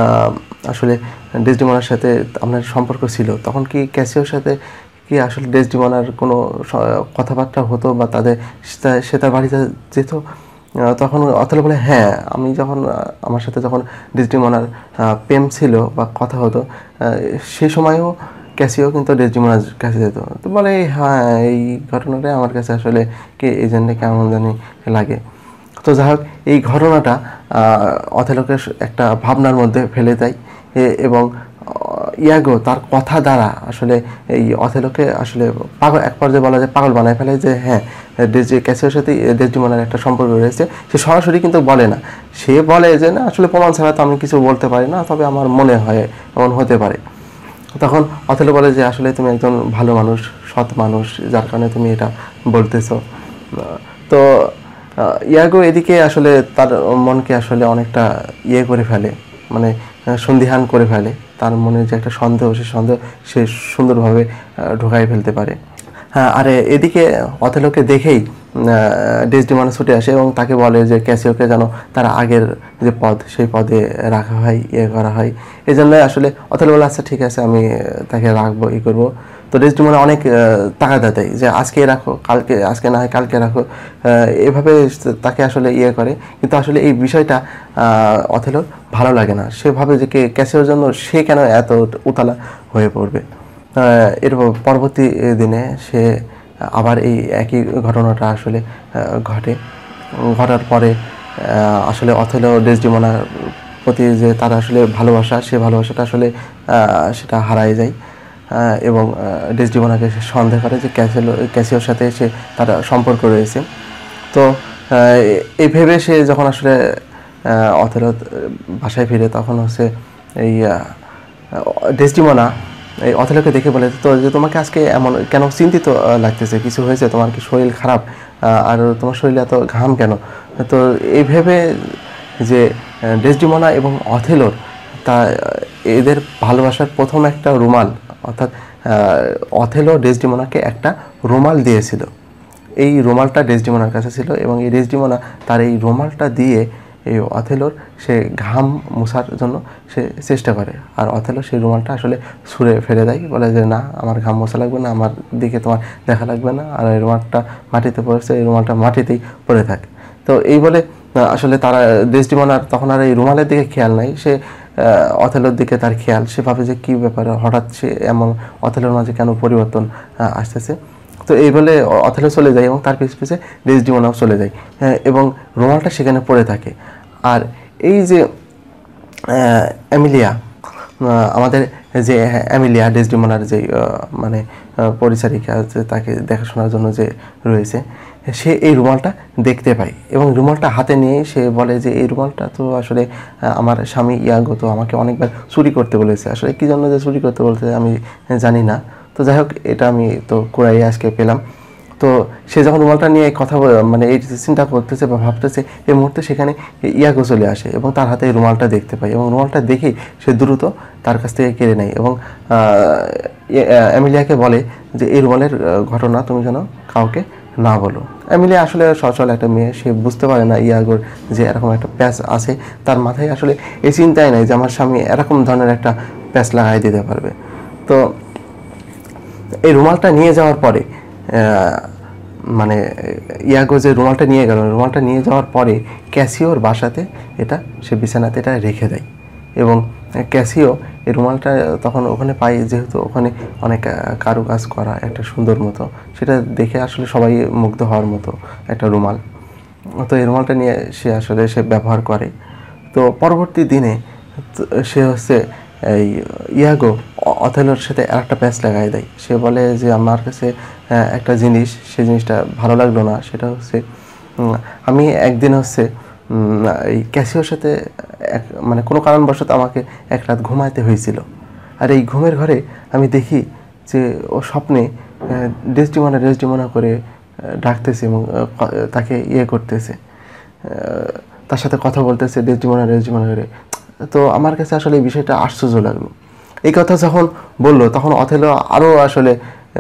আসলে ডেসডেমোনার সাথে আপনার সম্পর্ক ছিল, তখন কি ক্যাসিওর সাথে কি আসলে ডেসডেমোনার কোনো কথাবার্তা হতো বা সে তার বাড়িতে যেত? তখন অথেলো বলে হ্যাঁ, আমি যখন আমার সাথে যখন ডেসডেমোনার প্রেম ছিল বা কথা হতো, সেই সময়ও ক্যাসিও কিন্তু ডেসডেমোনার কাছে যেত। তো বলে হ্যাঁ, এই ঘটনাটাই আমার কাছে আসলে এই জন্য কেমন জানি লাগে। তো যাই হোক, এই ঘটনাটা অথেলোকে একটা ভাবনার মধ্যে ফেলে দেয় এবং ইয়াগো তার কথা দ্বারা আসলে এই অথেলোকে আসলে এক পর্যায়ে বলা যায় পাগল বানায় ফেলে যে হ্যাঁ, ক্যাসিওর সাথে ডেসডেমোনার একটা সম্পর্ক রয়েছে। সে সরাসরি কিন্তু বলে না, সে বলে যে না আসলে প্রমাণ ছাড়া তো আমি কিছু বলতে পারি না, তবে আমার মনে হয় এমন হতে পারে। তখন অথেলো বলে যে আসলে তুমি একজন ভালো মানুষ, সৎ মানুষ, যার কারণে তুমি এটা বলতেছো। তো ইয়াগো এদিকে আসলে তার মনকে আসলে অনেকটা করে ফেলে, মানে সন্দিহান করে ফেলে। তার মনে যে একটা সন্দেহ, সে সন্দেহ সে সুন্দরভাবে ঢোকাই ফেলতে পারে। হ্যাঁ, আর এদিকে অথেলোকে দেখেই ডেসডেমোনা ছুটে আসে এবং তাকে বলে যে ক্যাসিওকে যেন তার আগের যে পদ সেই পদে রাখা হয়, করা হয়। এই জন্য আসলে অথেলো বলে আচ্ছা ঠিক আছে, আমি তাকে রাখবো, করবো। তো ডেসডেমোনা অনেক তাগাদা দেয় যে আজকে রাখো, কালকে, আজকে না হয় কালকে রাখো, এভাবে তাকে আসলে করে। কিন্তু আসলে এই বিষয়টা অথেলোর ভালো লাগে না। সে ভাবে যে ক্যাসিওর জন্য সে কেন এত উতলা হয়ে পড়বে। এর পরবর্তী দিনে সে আবার এই একই ঘটনাটা আসলে ঘটার পরে আসলে অথেলো ডেসডেমোনার প্রতি যে তার আসলে ভালোবাসা, সে ভালোবাসাটা আসলে সেটা হারায় যায় এবং ডেসডেমোনাকে সে সন্দেহ করে যে ক্যাসিওর সাথে সে তার সম্পর্ক রয়েছে। তো এই ভেবে সে যখন আসলে অথেলো বাসায় ফিরে, তখন হচ্ছে এই ডেসডেমোনা এই অথেলোকে দেখে বলে, তো যে তোমাকে আজকে এমন কেন চিন্তিত লাগতেছে, কিছু হয়েছে, তোমার কি শরীর খারাপ, আর তোমার শরীরে এত ঘাম কেন? তো এই ভেবে যে ডেসডিমোনা এবং অথেলোর তা এদের ভালোবাসার প্রথম একটা রুমাল, অর্থাৎ অথেলো ডেসডিমোনাকে একটা রুমাল দিয়েছিল। এই রুমালটা ডেসডিমোনার কাছে ছিল এবং এই ডেসডিমোনা তার এই রুমালটা দিয়ে এই অথেলোর সে ঘাম মোছার জন্য সে চেষ্টা করে, আর অথেলো সেই রুমালটা আসলে ছুঁড়ে ফেলে দেয়, বলে যে না, আমার ঘাম মোছা লাগবে না, আমার দিকে তোমার দেখা লাগবে না, আর এই রুমালটা মাটিতে পড়েছে, এই রুমালটা মাটিতেই পড়ে থাকে। তো এই বলে আসলে তারা ডেসডিমোনার তখন আর এই রুমালের দিকে খেয়াল নাই, সে অথেলোর দিকে তার খেয়াল, সে ভাবে যে কী ব্যাপার, হঠাৎ সে এমন অথেলোর মাঝে কেন পরিবর্তন আসতেছে। তো এই বলে অথেলো চলে যায় এবং তার পিছে পিছে ডেসডিমোনাও চলে যায়, এবং রুমালটা সেখানে পড়ে থাকে। আর এই যে এমিলিয়া, আমাদের যে এমিলিয়া ডেসডিমোনার যে মানে পরিচারিকা, যে তাকে দেখাশোনার জন্য যে রয়েছে, সে এই রুমালটা দেখতে পায় এবং রুমালটা হাতে নিয়ে সে বলে যে এই রুমালটা তো আসলে আমার স্বামী ইয়াগো তো আমাকে অনেকবার চুরি করতে বলেছে, আসলে কী জন্য যে চুরি করতে বলতে আমি জানি না, তো যাই হোক এটা আমি তো কুড়াইয়ে আজকে পেলাম। তো সে যখন রুমালটা নিয়ে কথা মানে এই চিন্তা করতেছে বা ভাবতেছে, এই মুহূর্তে সেখানে ইয়াগো চলে আসে এবং তার হাতে এই রুমালটা দেখতে পায় এবং রুমালটা দেখেই সে দ্রুত তার কাছ থেকে কেড়ে নেয় এবং এমিলিয়াকে বলে যে এই রুমালের ঘটনা তুমি যেন কাউকে না বলো। এমিলিয়া আসলে সচল একটা মেয়ে, সে বুঝতে পারে না ইয়াগোর যে এরকম একটা প্যাচ আছে, তার মাথায় আসলে এই চিন্তাই নাই যে আমার স্বামী এরকম ধরনের একটা প্যাচ লাগাই দিতে পারবে। তো এই রুমালটা নিয়ে যাওয়ার পরে মানে ইয়াগো যে রুমালটা নিয়ে গেল, রুমালটা নিয়ে যাওয়ার পরে ক্যাসিওর বাসাতে এটা সে বিছানাতে এটা রেখে দেয় এবং ক্যাসিও এই রুমালটা তখন ওখানে পায়, যেহেতু ওখানে অনেক কারুকাজ করা একটা সুন্দর মতো, সেটা দেখে আসলে সবাই মুগ্ধ হওয়ার মতো একটা রুমাল। তো এই রুমালটা নিয়ে সে আসলে সে ব্যবহার করে। তো পরবর্তী দিনে সে হচ্ছে এই ইয়াগো অথেলোর সাথে আরেকটা প্যাচ লাগাই দেয়। সে বলে যে আমার কাছে একটা জিনিস, সেই জিনিসটা ভালো লাগলো না, সেটা হচ্ছে আমি একদিন হচ্ছে এই ক্যাসিওর সাথে মানে কোনো কারণবশত আমাকে এক রাত ঘুমাইতে হয়েছিল, আর এই ঘুমের ঘরে আমি দেখি যে ও স্বপ্নে ডেসডিমোনা করে ডাকতেছে এবং তাকে করতেছে, তার সাথে কথা বলতেছে ডেসডিমোনা করে। তো আমার কাছে আসলে এই বিষয়টা আশ্চর্য লাগলো। এই কথা যখন বললো তখন অথেলো আরও আসলে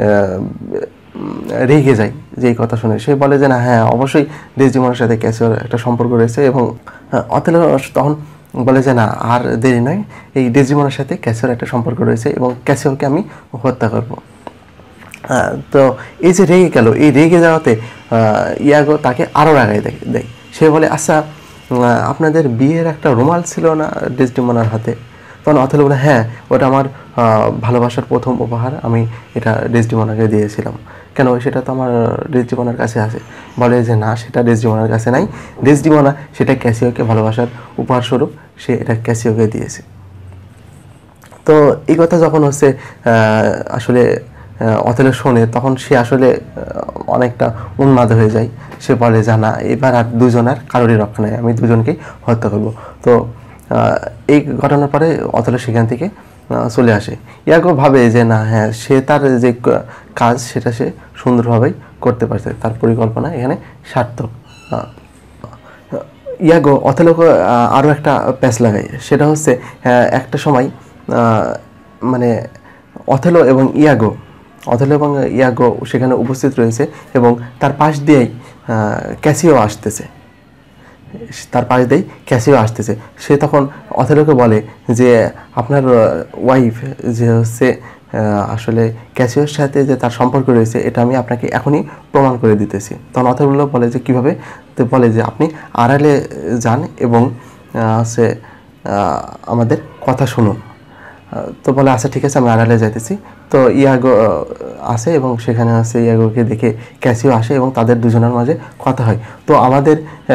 রেগে যায় যে এই কথা শুনে। সে বলে যে না, হ্যাঁ অবশ্যই ডেসডিমোনার সাথে ক্যাসিওর একটা সম্পর্ক রয়েছে, এবং অথেলো তখন বলে যে না, আর দেরি নয়, এই ডেসডিমোনার সাথে ক্যাসিওর একটা সম্পর্ক রয়েছে এবং ক্যাসিওকে আমি হত্যা করব। তো এই যে রেগে গেল, এই রেগে যাওয়াতে ইয়াগো তাকে আরও রাগায় দেয়। সে বলে আচ্ছা, আপনাদের বিয়ের একটা রুমাল ছিল না ডেসডিমোনার হাতে? তখন অথেলো বলে হ্যাঁ, ওটা আমার ভালোবাসার প্রথম উপহার, আমি এটা ডেসডিমোনাকে দিয়েছিলাম। কেন, সেটা তো আমার ডেসডিমোনার কাছে আছে। বলে যে না, সেটা ডেসডিমোনার কাছে নাই, ডেসডিমোনা সেটা ক্যাসিওকে ভালোবাসার উপহার স্বরূপ সে এটা ক্যাসিওকে দিয়েছে। তো এই কথা যখন হচ্ছে আসলে অথেলো শোনে, তখন সে আসলে অনেকটা উন্মাদ হয়ে যায়। সে বলে যে না, এবার আর দুজনের কারোরই রক্ষা নেই, আমি দুজনকেই হত্যা করব। তো এই ঘটনার পরে অথেলো সেখান থেকে চলে আসে। ইয়াগো ভাবে যে না, হ্যাঁ সে তার যে কাজ সেটা সে সুন্দরভাবেই করতে পারছে, তার পরিকল্পনা এখানে সার্থক। ইয়াগো অথেলোকে আরও একটা প্যাচ লাগায়, সেটা হচ্ছে একটা সময় মানে অথেলো এবং ইয়াগো সেখানে উপস্থিত রয়েছে এবং তার পাশ দিয়েই ক্যাসিও আসতেছে। সে তখন অথেলোকে বলে যে আপনার ওয়াইফ যে হচ্ছে আসলে ক্যাসিওর সাথে যে তার সম্পর্ক রয়েছে, এটা আমি আপনাকে এখনই প্রমাণ করে দিতেছি। তখন অথেলো বলে যে কীভাবে? তো বলে যে আপনি আড়ালে যান এবং হচ্ছে আমাদের কথা শুনুন। তো বলে আচ্ছা ঠিক আছে, আমি আড়ালে যাইতেছি। তো ইয়াগো আসে এবং সেখানে হচ্ছে ইয়াগোকে দেখে ক্যাসিও আসে এবং তাদের দুজনের মাঝে কথা হয়। তো আমাদের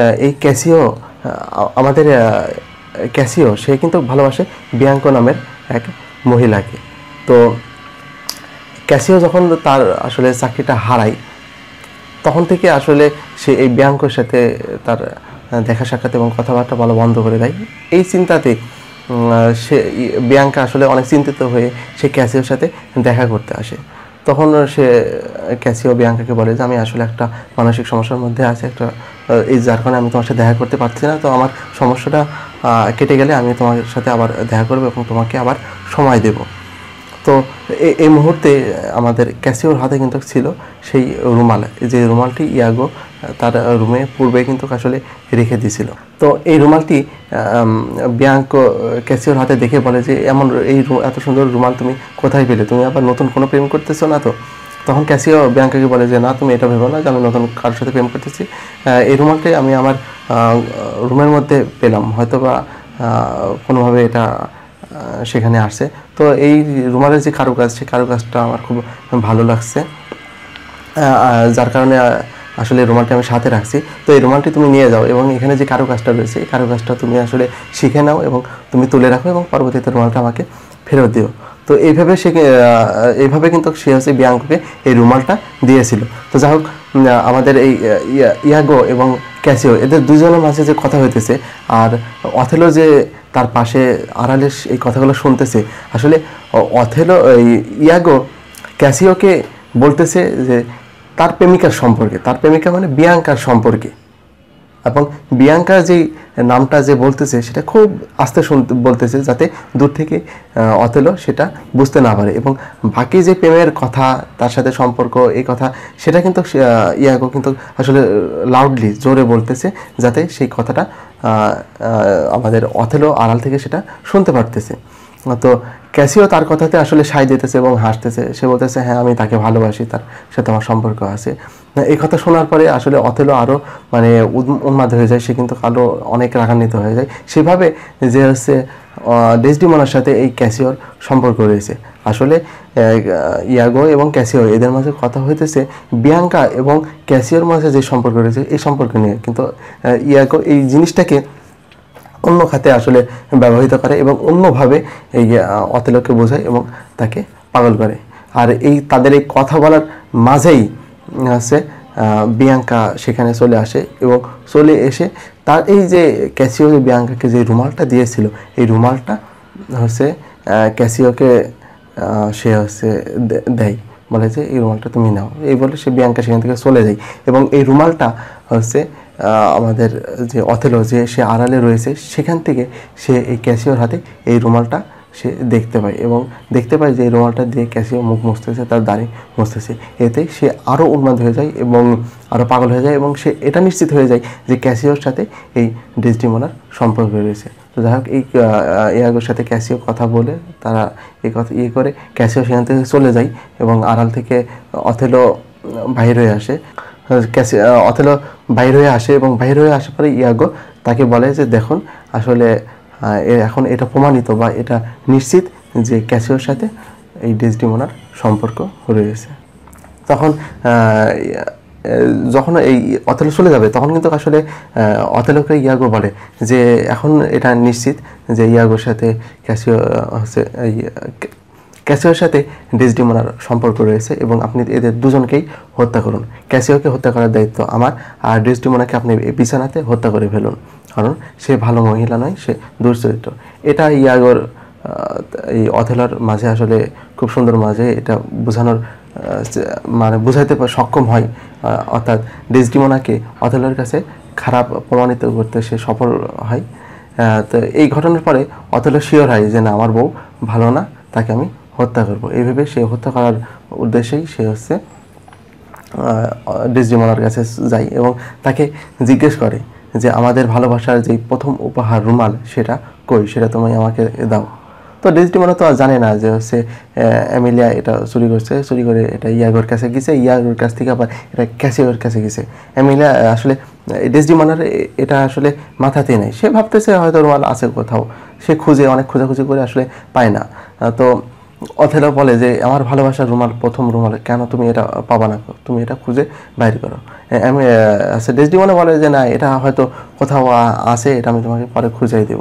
ক্যাসিও সে কিন্তু ভালোবাসে বিয়াঙ্কো নামের এক মহিলাকে। তো ক্যাসিও যখন তার আসলে চাকরিটা হারায়, তখন থেকে আসলে সে এই বিয়াঙ্কোর সাথে তার দেখা সাক্ষাৎ এবং কথাবার্তা বলা বন্ধ করে দেয়। এই চিন্তাতে সে বিয়াঙ্কা আসলে অনেক চিন্তিত হয়ে সে ক্যাসিওর সাথে দেখা করতে আসে। তখন সে ক্যাসিও বিয়াঙ্কাকে বলে যে আমি আসলে একটা মানসিক সমস্যার মধ্যে আছি, একটা এই যার কারণে আমি তোমার সাথে দেখা করতে পারছি না। তো আমার সমস্যাটা কেটে গেলে আমি তোমার সাথে আবার দেখা করবো এবং তোমাকে আবার সময় দেব। তো এই মুহূর্তে আমাদের ক্যাসিওর হাতে কিন্তু ছিল সেই রুমাল, যে রুমালটি ইয়াগো তার রুমে পূর্বে কিন্তু আসলে রেখে দিয়েছিল। তো এই রুমালটি বিয়াঙ্কো ক্যাসিওর হাতে দেখে বলে যে এত সুন্দর রুমাল তুমি কোথায় পেলে? তুমি আবার নতুন কোনো প্রেম করতেছো না তো? তখন ক্যাসিও বিয়াঙ্কাকে বলে যে না, তুমি এটা ভেবো না যে আমি নতুন কারোর সাথে প্রেম করতেছি। এই রুমালটাই আমি আমার রুমের মধ্যে পেলাম, হয়তো বা কোনোভাবে এটা সেখানে আসছে। তো এই রুমালের যে কারুকাজ, সেই কারুকাজটা আমার খুব ভালো লাগছে, যার কারণে আসলে রুমালটি আমি সাথে রাখছি। তো এই রুমালটি তুমি নিয়ে যাও এবং এখানে যে কারুকাজটা রয়েছে এই কারুকাজটা তুমি আসলে শিখে নাও এবং তুমি তুলে রাখো এবং পরবর্তীতে রুমালটা আমাকে ফেরত দিও। তো এইভাবে কিন্তু সে হচ্ছে বিয়াঙ্কোকে এই রুমালটা দিয়েছিল। তো যাই হোক, আমাদের এই ইয়াগো এবং ক্যাসিও এদের দুজনের মাঝে যে কথা হইতেছে, আর অথেলো যে তার পাশে আড়ালে এই কথাগুলো শুনতেছে, আসলে অথেলো ইয়াগো ক্যাসিওকে বলতেছে যে তার প্রেমিকার সম্পর্কে, তার প্রেমিকা মানে বিয়াঙ্কার সম্পর্কে, এবং বিয়াঙ্কার যেই নামটা যে বলতেছে সেটা খুব আস্তে বলতেছে, যাতে দূর থেকে অথেলো সেটা বুঝতে না পারে। এবং বাকি যে প্রেমের কথা, তার সাথে সম্পর্ক, এই কথা সেটা কিন্তু ইয়াগো কিন্তু আসলে লাউডলি জোরে বলতেছে, যাতে সেই কথাটা আমাদের অথেলো আড়াল থেকে সেটা শুনতে পারতেছে। তো ক্যাসিও তার কথাতে আসলে সায় দিতেছে এবং হাসতেছে। সে বলতেছে হ্যাঁ, আমি তাকে ভালোবাসি, তার সাথে আমার সম্পর্ক আছে। এই কথা শোনার পরে আসলে অথেলো আরও মানে উন্মাদ হয়ে যায়, সে কিন্তু আরও অনেক রাগান্বিত হয়ে যায়। সেভাবে যে হচ্ছে ডেসডিমোনার সাথে এই ক্যাসিওর সম্পর্ক রয়েছে। আসলে ইয়াগো এবং ক্যাসিও এদের মাঝে কথা হইতেছে বিয়াঙ্কা এবং ক্যাসিওর মাঝে যে সম্পর্ক রয়েছে এই সম্পর্ক নিয়ে, কিন্তু ইয়াগো এই জিনিসটাকে অন্য খাতে আসলে ব্যবহৃত করে এবং অন্যভাবে এই অথেলোকে বোঝায় এবং তাকে পাগল করে। আর তাদের এই কথা বলার মাঝেই হচ্ছে বিয়াঙ্কা সেখানে চলে আসে এবং চলে এসে তার এই যে ক্যাসিও যে বিয়াঙ্কাকে যে রুমালটা দিয়েছিল, এই রুমালটা হচ্ছে ক্যাসিওকে সে হচ্ছে দেয়, বলে যে এই রুমালটা তুমি নাও। এই বলে সে বিয়াঙ্কা সেখান থেকে চলে যায় এবং এই রুমালটা হচ্ছে আমাদের যে অথেলো যে সে আড়ালে রয়েছে সেখান থেকে সে এই ক্যাসিওর হাতে এই রুমালটা সে দেখতে পায় এবং দেখতে পায় যে এই রুমালটা দিয়ে ক্যাসিও মুখ মুছতেছে, তার দাড়ি মুছতেছে। এতে সে আরও উন্মাদ হয়ে যায় এবং আরও পাগল হয়ে যায় এবং সে এটা নিশ্চিত হয়ে যায় যে ক্যাসিওর সাথে এই ডেসডিমোনার সম্পর্ক রয়েছে। তো যাই হোক, এই ইয়াগোর সাথে ক্যাসিও কথা বলে তারা এই কথা করে ক্যাসিও সেখান থেকে চলে যায় এবং আড়াল থেকে অথেলো বাহির হয়ে আসে। অথেলো বাইর হয়ে আসে এবং বাইর হয়ে আসার পরে ইয়াগো তাকে বলে যে দেখুন, আসলে এখন এটা প্রমাণিত বা এটা নিশ্চিত যে ক্যাসিওর সাথে এই ডেসডিমোনার সম্পর্ক রয়েছে। তখন যখন এই অথেলো চলে যাবে তখন কিন্তু আসলে অথেলোকে ইয়াগো বলে যে এখন এটা নিশ্চিত যে ইয়াগোর সাথে ক্যাসিওর সাথে ডেসডিমোনার সম্পর্ক রয়েছে এবং আপনি এদের দুজনকেই হত্যা করুন। ক্যাসিওকে হত্যা করার দায়িত্ব আমার, আর ডেসডিমোনাকে আপনি বিছানাতে হত্যা করে ফেলুন, কারণ সে ভালো মহিলা নয়, সে দুশ্চরিত্র। এটা ইয়াগোর এই অথেলোর মাঝে আসলে খুব সুন্দর মাঝে এটা বোঝানোর মানে বোঝাইতে সক্ষম হয়, অর্থাৎ ডেসডিমোনাকে অথেলোর কাছে খারাপ প্রমাণিত করতে সে সফল হয়। তো এই ঘটনার পরে অথেলো শিওর হয় যে না, আমার বউ ভালো না, তাকে আমি হত্যা করব। এইভাবে সে হত্যা করার উদ্দেশ্যেই সে হচ্ছে ডেসডিমোনার কাছে যায় এবং তাকে জিজ্ঞেস করে যে আমাদের ভালোবাসার যেই প্রথম উপহার রুমাল সেটা কই, সেটা তুমি আমাকে দাও। তো ডেসডিমোনা তো আর জানে না যে হচ্ছে এমিলিয়া এটা চুরি করে এটা ইয়াগোর কাছে গেছে, ইয়াগোর কাছ থেকে আবার এটা ক্যাসিওর কাছে গেছে। এমিলিয়া আসলে ডেসডিমোনার এটা আসলে মাথাতেই নেই, সে ভাবতেছে হয়তো রুমাল আছে কোথাও, সে অনেক খোঁজাখুঁজি করে আসলে পায় না। তো অথেলো বলে যে আমার ভালোবাসার রুমাল, প্রথম রুমাল, কেন তুমি এটা পাবা না, তুমি এটা খুঁজে বাইর করো। আমি ডেসডিমোনা বলে যে না, এটা হয়তো কোথাও আছে, এটা আমি তোমাকে পরে খুঁজেই দেবো।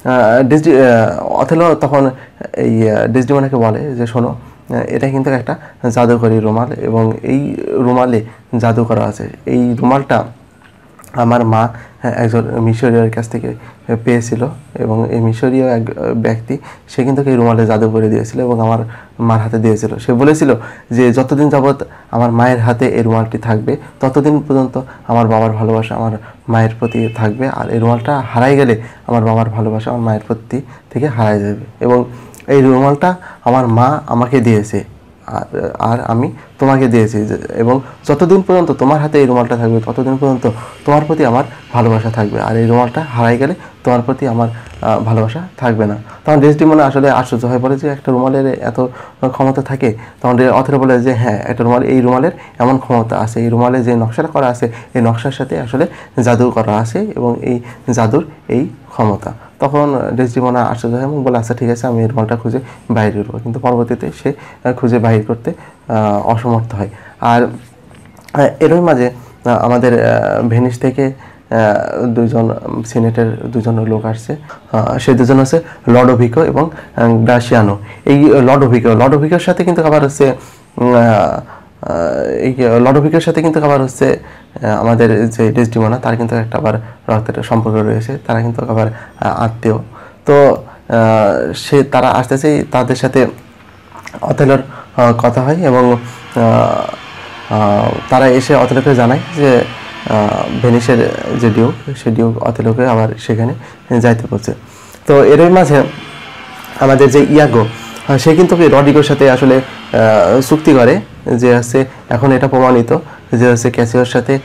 অথেলো তখন এই ডেসডিমোনাকে বলে যে শোনো, এটা কিন্তু একটা জাদুকরী রুমাল এবং এই রুমালে জাদু করা আছে। এই রুমালটা আমার মা একজন মিশরীয়র কাছ থেকে পেয়েছিল, এবং এই মিশরীয় এক ব্যক্তি সে কিন্তু এই রুমালে জাদু করে দিয়েছিল এবং আমার মার হাতে দিয়েছিল। সে বলেছিল যে যতদিন যাবৎ আমার মায়ের হাতে এই রুমালটি থাকবে ততদিন পর্যন্ত আমার বাবার ভালোবাসা আমার মায়ের প্রতি থাকবে, আর এই রুমালটা হারাই গেলে আমার বাবার ভালোবাসা আমার মায়ের প্রতি থেকে হারাই যাবে। এবং এই রুমালটা আমার মা আমাকে দিয়েছে আর আমি তোমাকে দিয়েছি, এবং যতদিন পর্যন্ত তোমার হাতে এই রুমালটা থাকবে ততদিন পর্যন্ত তোমার প্রতি আমার ভালোবাসা থাকবে, আর এই রুমালটা হারাই গেলে তোমার প্রতি আমার ভালোবাসা থাকবে না। তখন ডেসডিমোনা আসলে আশ্চর্য হয়ে পড়ে যে একটা রুমালের এত ক্ষমতা থাকে। তখন অথেলো বলে যে হ্যাঁ, একটা রুমাল, এই রুমালের এমন ক্ষমতা আছে, এই রুমালে যে নকশাটা করা আছে এই নকশার সাথে আসলে জাদু করা আছে এবং এই জাদুর এই ক্ষমতা। তখন ডেসডিমোনা আশ্চর্য হয় এবং বলে আচ্ছা ঠিক আছে, আমি এই রুমালটা খুঁজে বাইরে করবো, কিন্তু পরবর্তীতে সে খুঁজে বাইর করতে অসমর্থ হয়। আর এরই মাঝে আমাদের ভেনিস থেকে দুজন সিনেটের দুজন লোক আসছে। সেই দুজন আছে লডোভিকো এবং গ্রাসিয়ানো। এই লডোভিকোর সাথে কিন্তু আবার হচ্ছে এই লডোভিকোর সাথে কিন্তু আবার হচ্ছে আমাদের যে ডেসডিমোনা তার কিন্তু একটা আবার রক্তের সম্পর্ক রয়েছে, তারা কিন্তু আবার আত্মীয়। তো তারা আসতেছে, তাদের সাথে অথেলোর কথা হয় এবং তারা এসে অথেলোকে জানায় যে ভেনিসের যে ডিউক, সে ডিউক অথেলোকে আবার সেখানে যাইতে বলছে। তো এরই মাঝে আমাদের যে ইয়াগো, সে কিন্তু রড্রিগোর সাথে আসলে চুক্তি করে যে হচ্ছে এখন এটা প্রমাণিত যে হচ্ছে ক্যাসিওর সাথে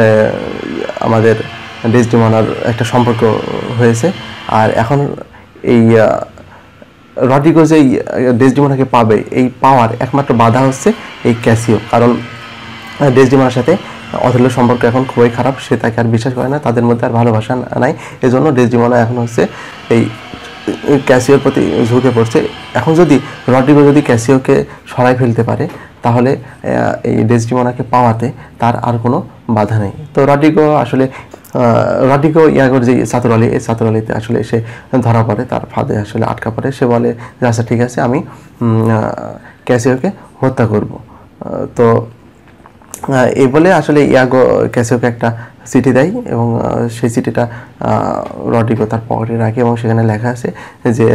আমাদের ডেসডিমোনার একটা সম্পর্ক হয়েছে, আর এখন এই রড্রিগো যে ডেসডিমোনাকে পাবে, এই পাওয়ার একমাত্র বাধা হচ্ছে এই ক্যাসিও, কারণ ডেসডিমোনার সাথে অথেলোর সম্পর্ক এখন খুবই খারাপ, সে তাকে আর বিশ্বাস করে না, তাদের মধ্যে আর ভালোবাসা নাই। এজন্য ডেসডিমোনা এখন হচ্ছে এই ক্যাসিওর প্রতি ঝুঁকে পড়ছে। এখন যদি রড্রিগো যদি ক্যাসিওকে সরাই ফেলতে পারে তাহলে এই ডেসডিমোনাকে পাওয়াতে তার আর কোনো বাধা নেই। তো রড্রিগো ইয়াগোর যে চাতুরালি, এই চাতুরালিতে আসলে সে ধরা পড়ে, তার ফাঁদে আসলে আটকা পড়ে। সে বলে যে আচ্ছা ঠিক আছে, আমি ক্যাসিওকে হত্যা করব। তো এই বলে আসলে ইয়াগো ক্যাসিওকে একটা চিঠি দেয় এবং সেই চিঠিটা রড্রিগো তার পকেটে রাখে এবং সেখানে লেখা আছে যে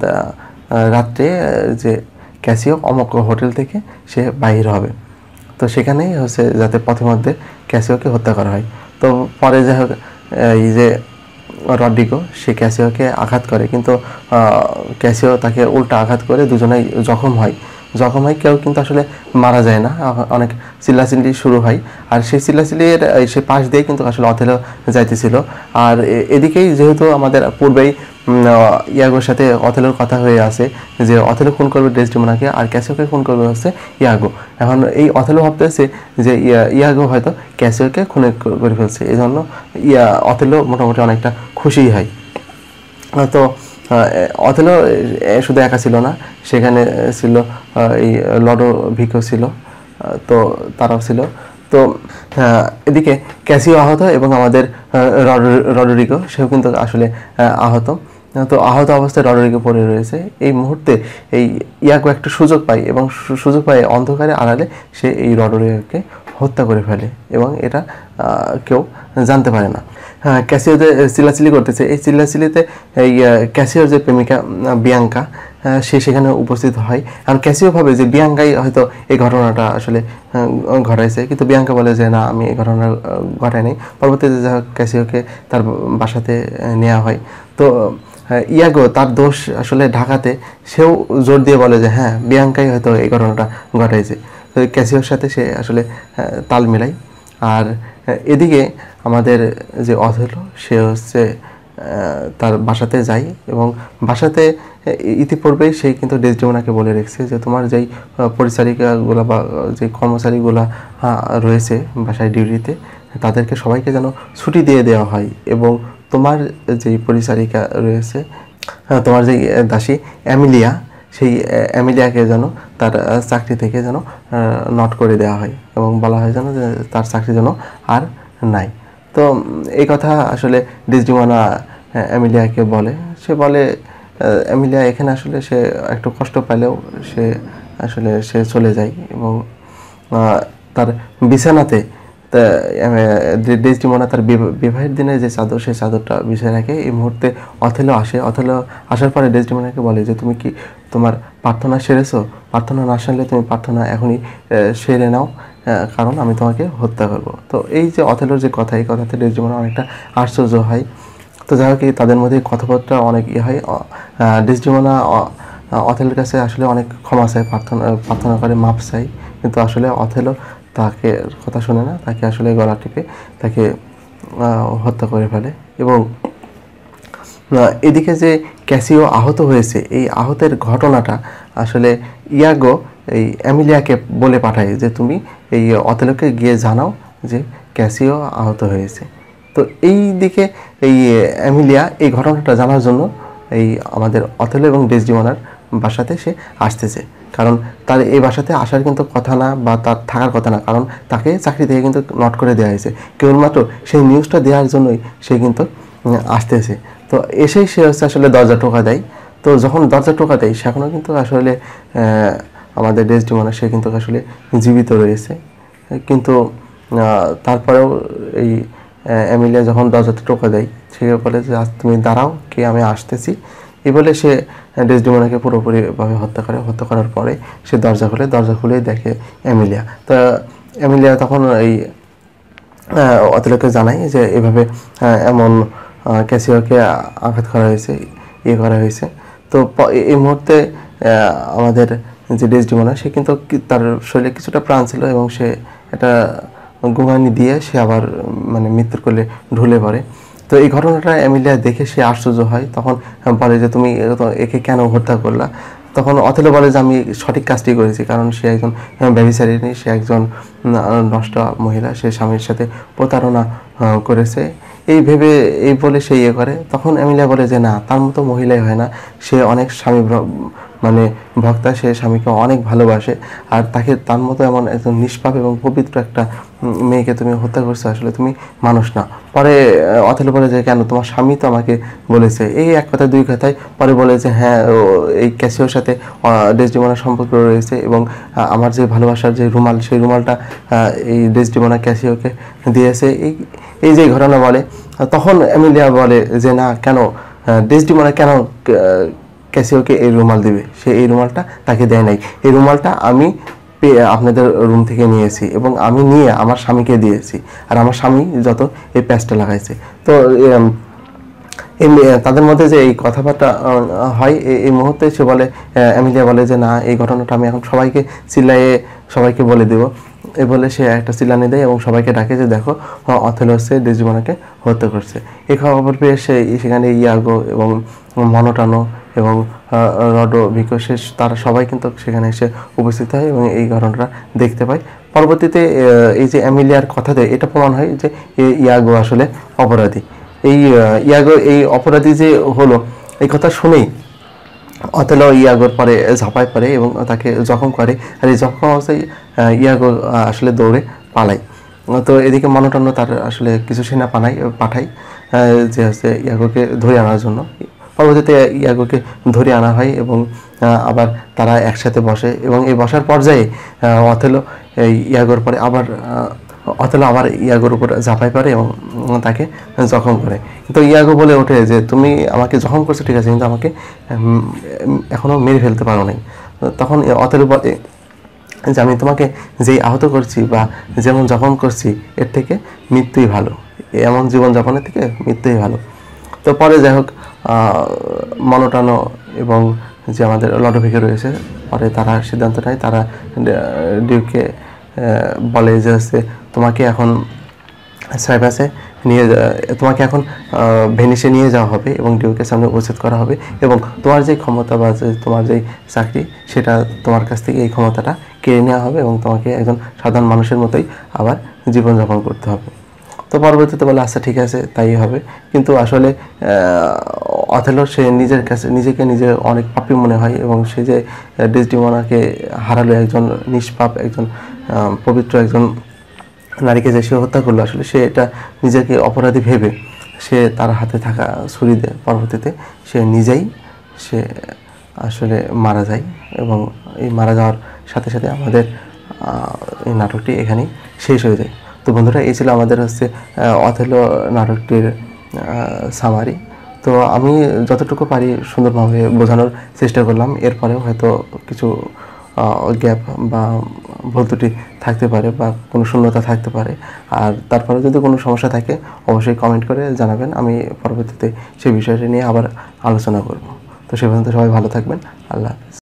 রাত্রে যে ক্যাসিও অমুক হোটেল থেকে সে বাহির হবে। তো সেখানেই হচ্ছে যাতে পথে মধ্যে ক্যাসিওকে হত্যা করা হয়। তো পরে যাই হোক এই যে রড্রিগো সে ক্যাসিওকে আঘাত করে, কিন্তু ক্যাসিও তাকে উল্টা আঘাত করে, দুজনেই জখম হয়। কেউ কিন্তু আসলে মারা যায় না, অনেক চিল্লাচিল্লি শুরু হয়। আর সেই চিল্লাচিল্লির সে পাশ দিয়ে কিন্তু আসলে অথেলো যাইতেছিল। আর এদিকেই যেহেতু আমাদের পূর্বেই ইয়াগোর সাথে অথেলোর কথা হয়ে আছে যে অথেলো খুন করবে ডেসডিমোনাকে আর ক্যাসিওকে খুন করবে হচ্ছে ইয়াগো। এখন এই অথেলো ভাবতেছে যে ইয়াগো হয়তো ক্যাসিওকে খুন করে ফেলছে, এই জন্য অথেলো মোটামুটি অনেকটা খুশিই হয়। তো অথেলো শুধু একা ছিল না, সেখানে ছিল এই লডোভিকো ছিল, তো তারাও ছিল। তো এদিকে ক্যাসিও আহত এবং আমাদের রড্রিগো সেও কিন্তু আসলে আহত। তো আহত অবস্থায় রড্রিগো পড়ে রয়েছে। এই মুহূর্তে এই ইয়াগো একটা সুযোগ পায় এবং সুযোগ পায় অন্ধকারে আড়ালে সে এই রড্রিগোকে হত্যা করে ফেলে এবং এটা কেউ জানতে পারে না। ক্যাসিও যে চিল্লাচিল্লি করতেছে, এই চিল্লাচিল্লিতে এই ক্যাসিওর যে প্রেমিকা বিয়াঙ্কা সে সেখানে উপস্থিত হয়। কারণ ক্যাসিও ভাবে যে বিয়াঙ্কাই হয়তো এই ঘটনাটা আসলে ঘটাইছে, কিন্তু বিয়াঙ্কা বলে যে না, আমি এই ঘটনা ঘটাই নাই। পরবর্তীতে যা ক্যাসিওকে তার বাসাতে নেওয়া হয়। তো ইয়াগো তার দোষ আসলে ঢাকাতে সেও জোর দিয়ে বলে যে হ্যাঁ, বিয়াঙ্কাই হয়তো এই ঘটনাটা ঘটাইছে। তো ক্যাসিওর সাথে সে আসলে তাল মেলায়। আর এদিকে আমাদের যে অথেলো সে হচ্ছে তার বাসাতে যায় এবং বাসাতে ইতিপূর্বেই সে কিন্তু ডেসডিমোনাকে বলে রেখেছে যে তোমার যেই পরিচারিকাগুলো বা যে কর্মচারীগুলো রয়েছে বাসায় ডিউটিতে, তাদেরকে সবাইকে যেন ছুটি দিয়ে দেওয়া হয় এবং তোমার যেই পরিচারিকা রয়েছে, তোমার যেই দাসী অ্যামিলিয়া, সেই অ্যামিলিয়াকে যেন তার চাকরি থেকে যেন নট করে দেওয়া হয় এবং বলা হয় যেন যে তার চাকরি যেন আর নাই। তো এই কথা আসলে ডেসডিমোনা অ্যামিলিয়াকে বলে। সে বলে অ্যামিলিয়া এখানে আসলে সে একটু কষ্ট পেলেও সে চলে যায় এবং তার বিছানাতে তা ডেসডিমোনা তার বিবাহের দিনে যে চাদর, সেই চাদরটা বিছিয়ে রাখে। এই মুহূর্তে অথেলো আসে। অথেলো আসার পরে ডেসডিমোনাকে বলে যে তুমি কি তোমার প্রার্থনা সেরেছো? প্রার্থনা না সারলে তুমি প্রার্থনা এখনই সেরে নাও, কারণ আমি তোমাকে হত্যা করব। তো এই যে অথেলোর যে কথা, এই কথাতে ডেসডিমোনা অনেকটা আশ্চর্য হয়। তো যাই হোক, তাদের মধ্যে কথাবার্তা অনেক হয়। ডেসডিমোনা অথেলোর কাছে আসলে অনেক ক্ষমা চায়, প্রার্থনা করে, মাপ চায়, কিন্তু আসলে অথেলো তাকে কথা শোনে না, তাকে আসলে গলা টিপে তাকে হত্যা করে ফেলে। এবং এদিকে যে ক্যাসিও আহত হয়েছে, এই আহতের ঘটনাটা আসলে ইয়াগো এই অ্যামিলিয়াকে বলে পাঠায় যে তুমি এই অথেলোকে গিয়ে জানাও যে ক্যাসিও আহত হয়েছে। তো এই দিকে এই অ্যামিলিয়া এই ঘটনাটা জানার জন্য এই আমাদের অথেলো এবং ডেসডিমোনার বাসাতে সে আসতেছে, কারণ তার এই বাসাতে আসার কিন্তু কথা না, বা তার থাকার কথা না, কারণ তাকে চাকরি থেকে কিন্তু নট করে দেওয়া হয়েছে। কেবলমাত্র সেই নিউজটা দেওয়ার জন্যই সে কিন্তু আসতেছে। তো এসেই সে হচ্ছে আসলে দরজা টোকা দেয়। তো যখন দরজা টোকা দেয়, সেখনও কিন্তু আসলে আমাদের ডেসডিমোনা সে কিন্তু আসলে জীবিত রয়েছে। কিন্তু তারপরেও এই অ্যামিলিয়া যখন দরজাতে টোকা দেয়, সে বলে যে আজ তুমি দাঁড়াও, কে আমি আসতেছি। এই বলে সে ডেসডিমোনাকে পুরোপুরিভাবে হত্যা করে। হত্যা করার পরে সে দরজা খোলে, দরজা খুলেই দেখে অ্যামিলিয়া। তো অ্যামিলিয়া তখন এই অথেলোকে জানায় যে এভাবে এমন ক্যাসিওকে আঘাত করা হয়েছে, করা হয়েছে। তো এই মুহূর্তে আমাদের যে ডেসডিমোনা, সে কিন্তু তার শরীরে কিছুটা প্রাণ ছিল, এবং সে একটা গোঙানি দিয়ে সে আবার মানে মৃত্যুর কোলে ঢুলে পড়ে। তো এই ঘটনাটা অ্যামিলিয়া দেখে সে আশ্চর্য হয়। তখন বলে যে তুমি একে কেন হত্যা করলা? তখন অথেলো বলে যে আমি সঠিক কাজটি করেছি, কারণ সে একজন ব্যভিচারিণী, সে একজন নষ্ট মহিলা, সে স্বামীর সাথে প্রতারণা করেছে। এই ভেবে এই বলে সে করে। তখন অ্যামিলিয়া বলে যে না, তার মতো মহিলাই হয় না, সে অনেক স্বামী মানে ভক্তা, সে স্বামীকে অনেক ভালোবাসে, আর তাকে তার মতো এমন একজন নিষ্পাপ এবং পবিত্র একটা মেয়েকে তুমি হত্যা করছো, আসলে তুমি মানুষ না। পরে অথেলো বলে যে কেন, তোমার স্বামী তো আমাকে বলেছে। এই এক কথায় দুই কথায় পরে বলে যে হ্যাঁ, এই ক্যাসিওর সাথে ডেসডিমোনার সম্পর্ক রয়েছে, এবং আমার যে ভালোবাসার যে রুমাল, সেই রুমালটা এই ডেসডিমোনা ক্যাসিওকে দিয়েছে। এই যে ঘটনা বলে, তখন অ্যামিলিয়া বলে যে না, কেন ডেসডিমোনা কেন ক্যাসিওকে এই রুমাল দিবে? সে এই রুমালটা তাকে দেয় নাই। এই রুমালটা আমি আপনাদের রুম থেকে নিয়েছি, এবং আমি নিয়ে আমার স্বামীকে দিয়েছি, আর আমার স্বামী যত এই প্যাচটা লাগাইছে। তো তাদের মধ্যে যে এই কথাবার্তা হয়, এই মুহূর্তে সে বলে, অ্যামিলিয়া বলে যে না, এই ঘটনাটা আমি এখন সবাইকে চিল্লাইয়ে সবাইকে বলে দেব। এই বলে সে একটা চিল্লানি দেয় এবং সবাইকে ডাকে যে দেখো, অথেলো হচ্ছে ডেসডিমোনাকে হত্যা করছে। এই খবর পেয়ে সেখানে ইয়াগো এবং মনোটানো এবং রডোভিকো, তারা সবাই কিন্তু সেখানে এসে উপস্থিত হয় এবং এই ঘটনাটা দেখতে পায়। পরবর্তীতে এই যে অ্যামিলিয়ার কথাতে এটা প্রমাণ হয় যে ইয়াগো আসলে অপরাধী। এই ইয়াগো এই অপরাধী যে হলো, এই কথা শুনেই অথেলো ইয়াগোর পরে ঝাঁপায় পড়ে এবং তাকে জখম করে। আর এই জখম অবস্থায় ইয়াগো আসলে দৌড়ে পালায়। তো এদিকে মনোটন্য তার আসলে কিছু সেনা পাঠায় যে হচ্ছে ইয়াগোকে ধরে আনার জন্য। পরবর্তীতে ইয়াগোকে ধরে আনা হয় এবং আবার তারা একসাথে বসে, এবং এই বসার পর্যায়ে অথেলো ইয়াগোর পরে অথেলো আবার ইয়াগোর উপর ঝাঁপাই পড়ে এবং তাকে জখম করে। কিন্তু ইয়াগো বলে ওঠে যে তুমি আমাকে জখম করছো ঠিক আছে, কিন্তু আমাকে এখনও মেরে ফেলতে পারো নাই। তখন অথেলো বলে যে আমি তোমাকে যেই আহত করছি বা যেমন জখম করছি, এর থেকে মৃত্যুই ভালো, এমন জীবনযাপনের থেকে মৃত্যুই ভালো। তো পরে যাই হোক, মনোটানো এবং যে আমাদের লডোভিকো রয়েছে, পরে তারা সিদ্ধান্ত নেয়, তারা ডিউকে বলে যে হচ্ছে তোমাকে এখন সাইপ্রাসে তোমাকে এখন ভেনিসে নিয়ে যাওয়া হবে এবং ডিউকের সামনে উপস্থিত করা হবে, এবং তোমার যে ক্ষমতা বা তোমার যে চাকরি, সেটা তোমার কাছ থেকে এই ক্ষমতাটা কেড়ে নেওয়া হবে, এবং তোমাকে একজন সাধারণ মানুষের মতোই আবার জীবনযাপন করতে হবে। তো পরবর্তীতে বলে আচ্ছা ঠিক আছে, তাই হবে। কিন্তু আসলে অথেলো সে নিজেকে নিজে অনেক পাপী মনে হয়, এবং সে যে ডেসডিমোনাকে হারালো, একজন নিষ্পাপ, একজন পবিত্র একজন নারীকে যে সে হত্যা করলো, আসলে সে এটা নিজেকে অপরাধী ভেবে সে তার হাতে থাকা ছুরি দিয়ে পরবর্তীতে সে নিজেই আসলে মারা যায়। এবং এই মারা যাওয়ার সাথে সাথে আমাদের এই নাটকটি এখানেই শেষ হয়ে যায়। তো বন্ধুরা, এই ছিল আমাদের অথেলো নাটকটির সামারি। তো আমি যতটুকু পারি সুন্দরভাবে বোঝানোর চেষ্টা করলাম। এরপরেও হয়তো কিছু গ্যাপ বা ভুল ত্রুটি থাকতে পারে বা কোনো শূন্যতা থাকতে পারে। আর তারপরে যদি কোনো সমস্যা থাকে অবশ্যই কমেন্ট করে জানাবেন, আমি পরবর্তীতে সেই বিষয়টি নিয়ে আবার আলোচনা করব। তো সে পর্যন্ত সবাই ভালো থাকবেন। আল্লাহ হাফেজ।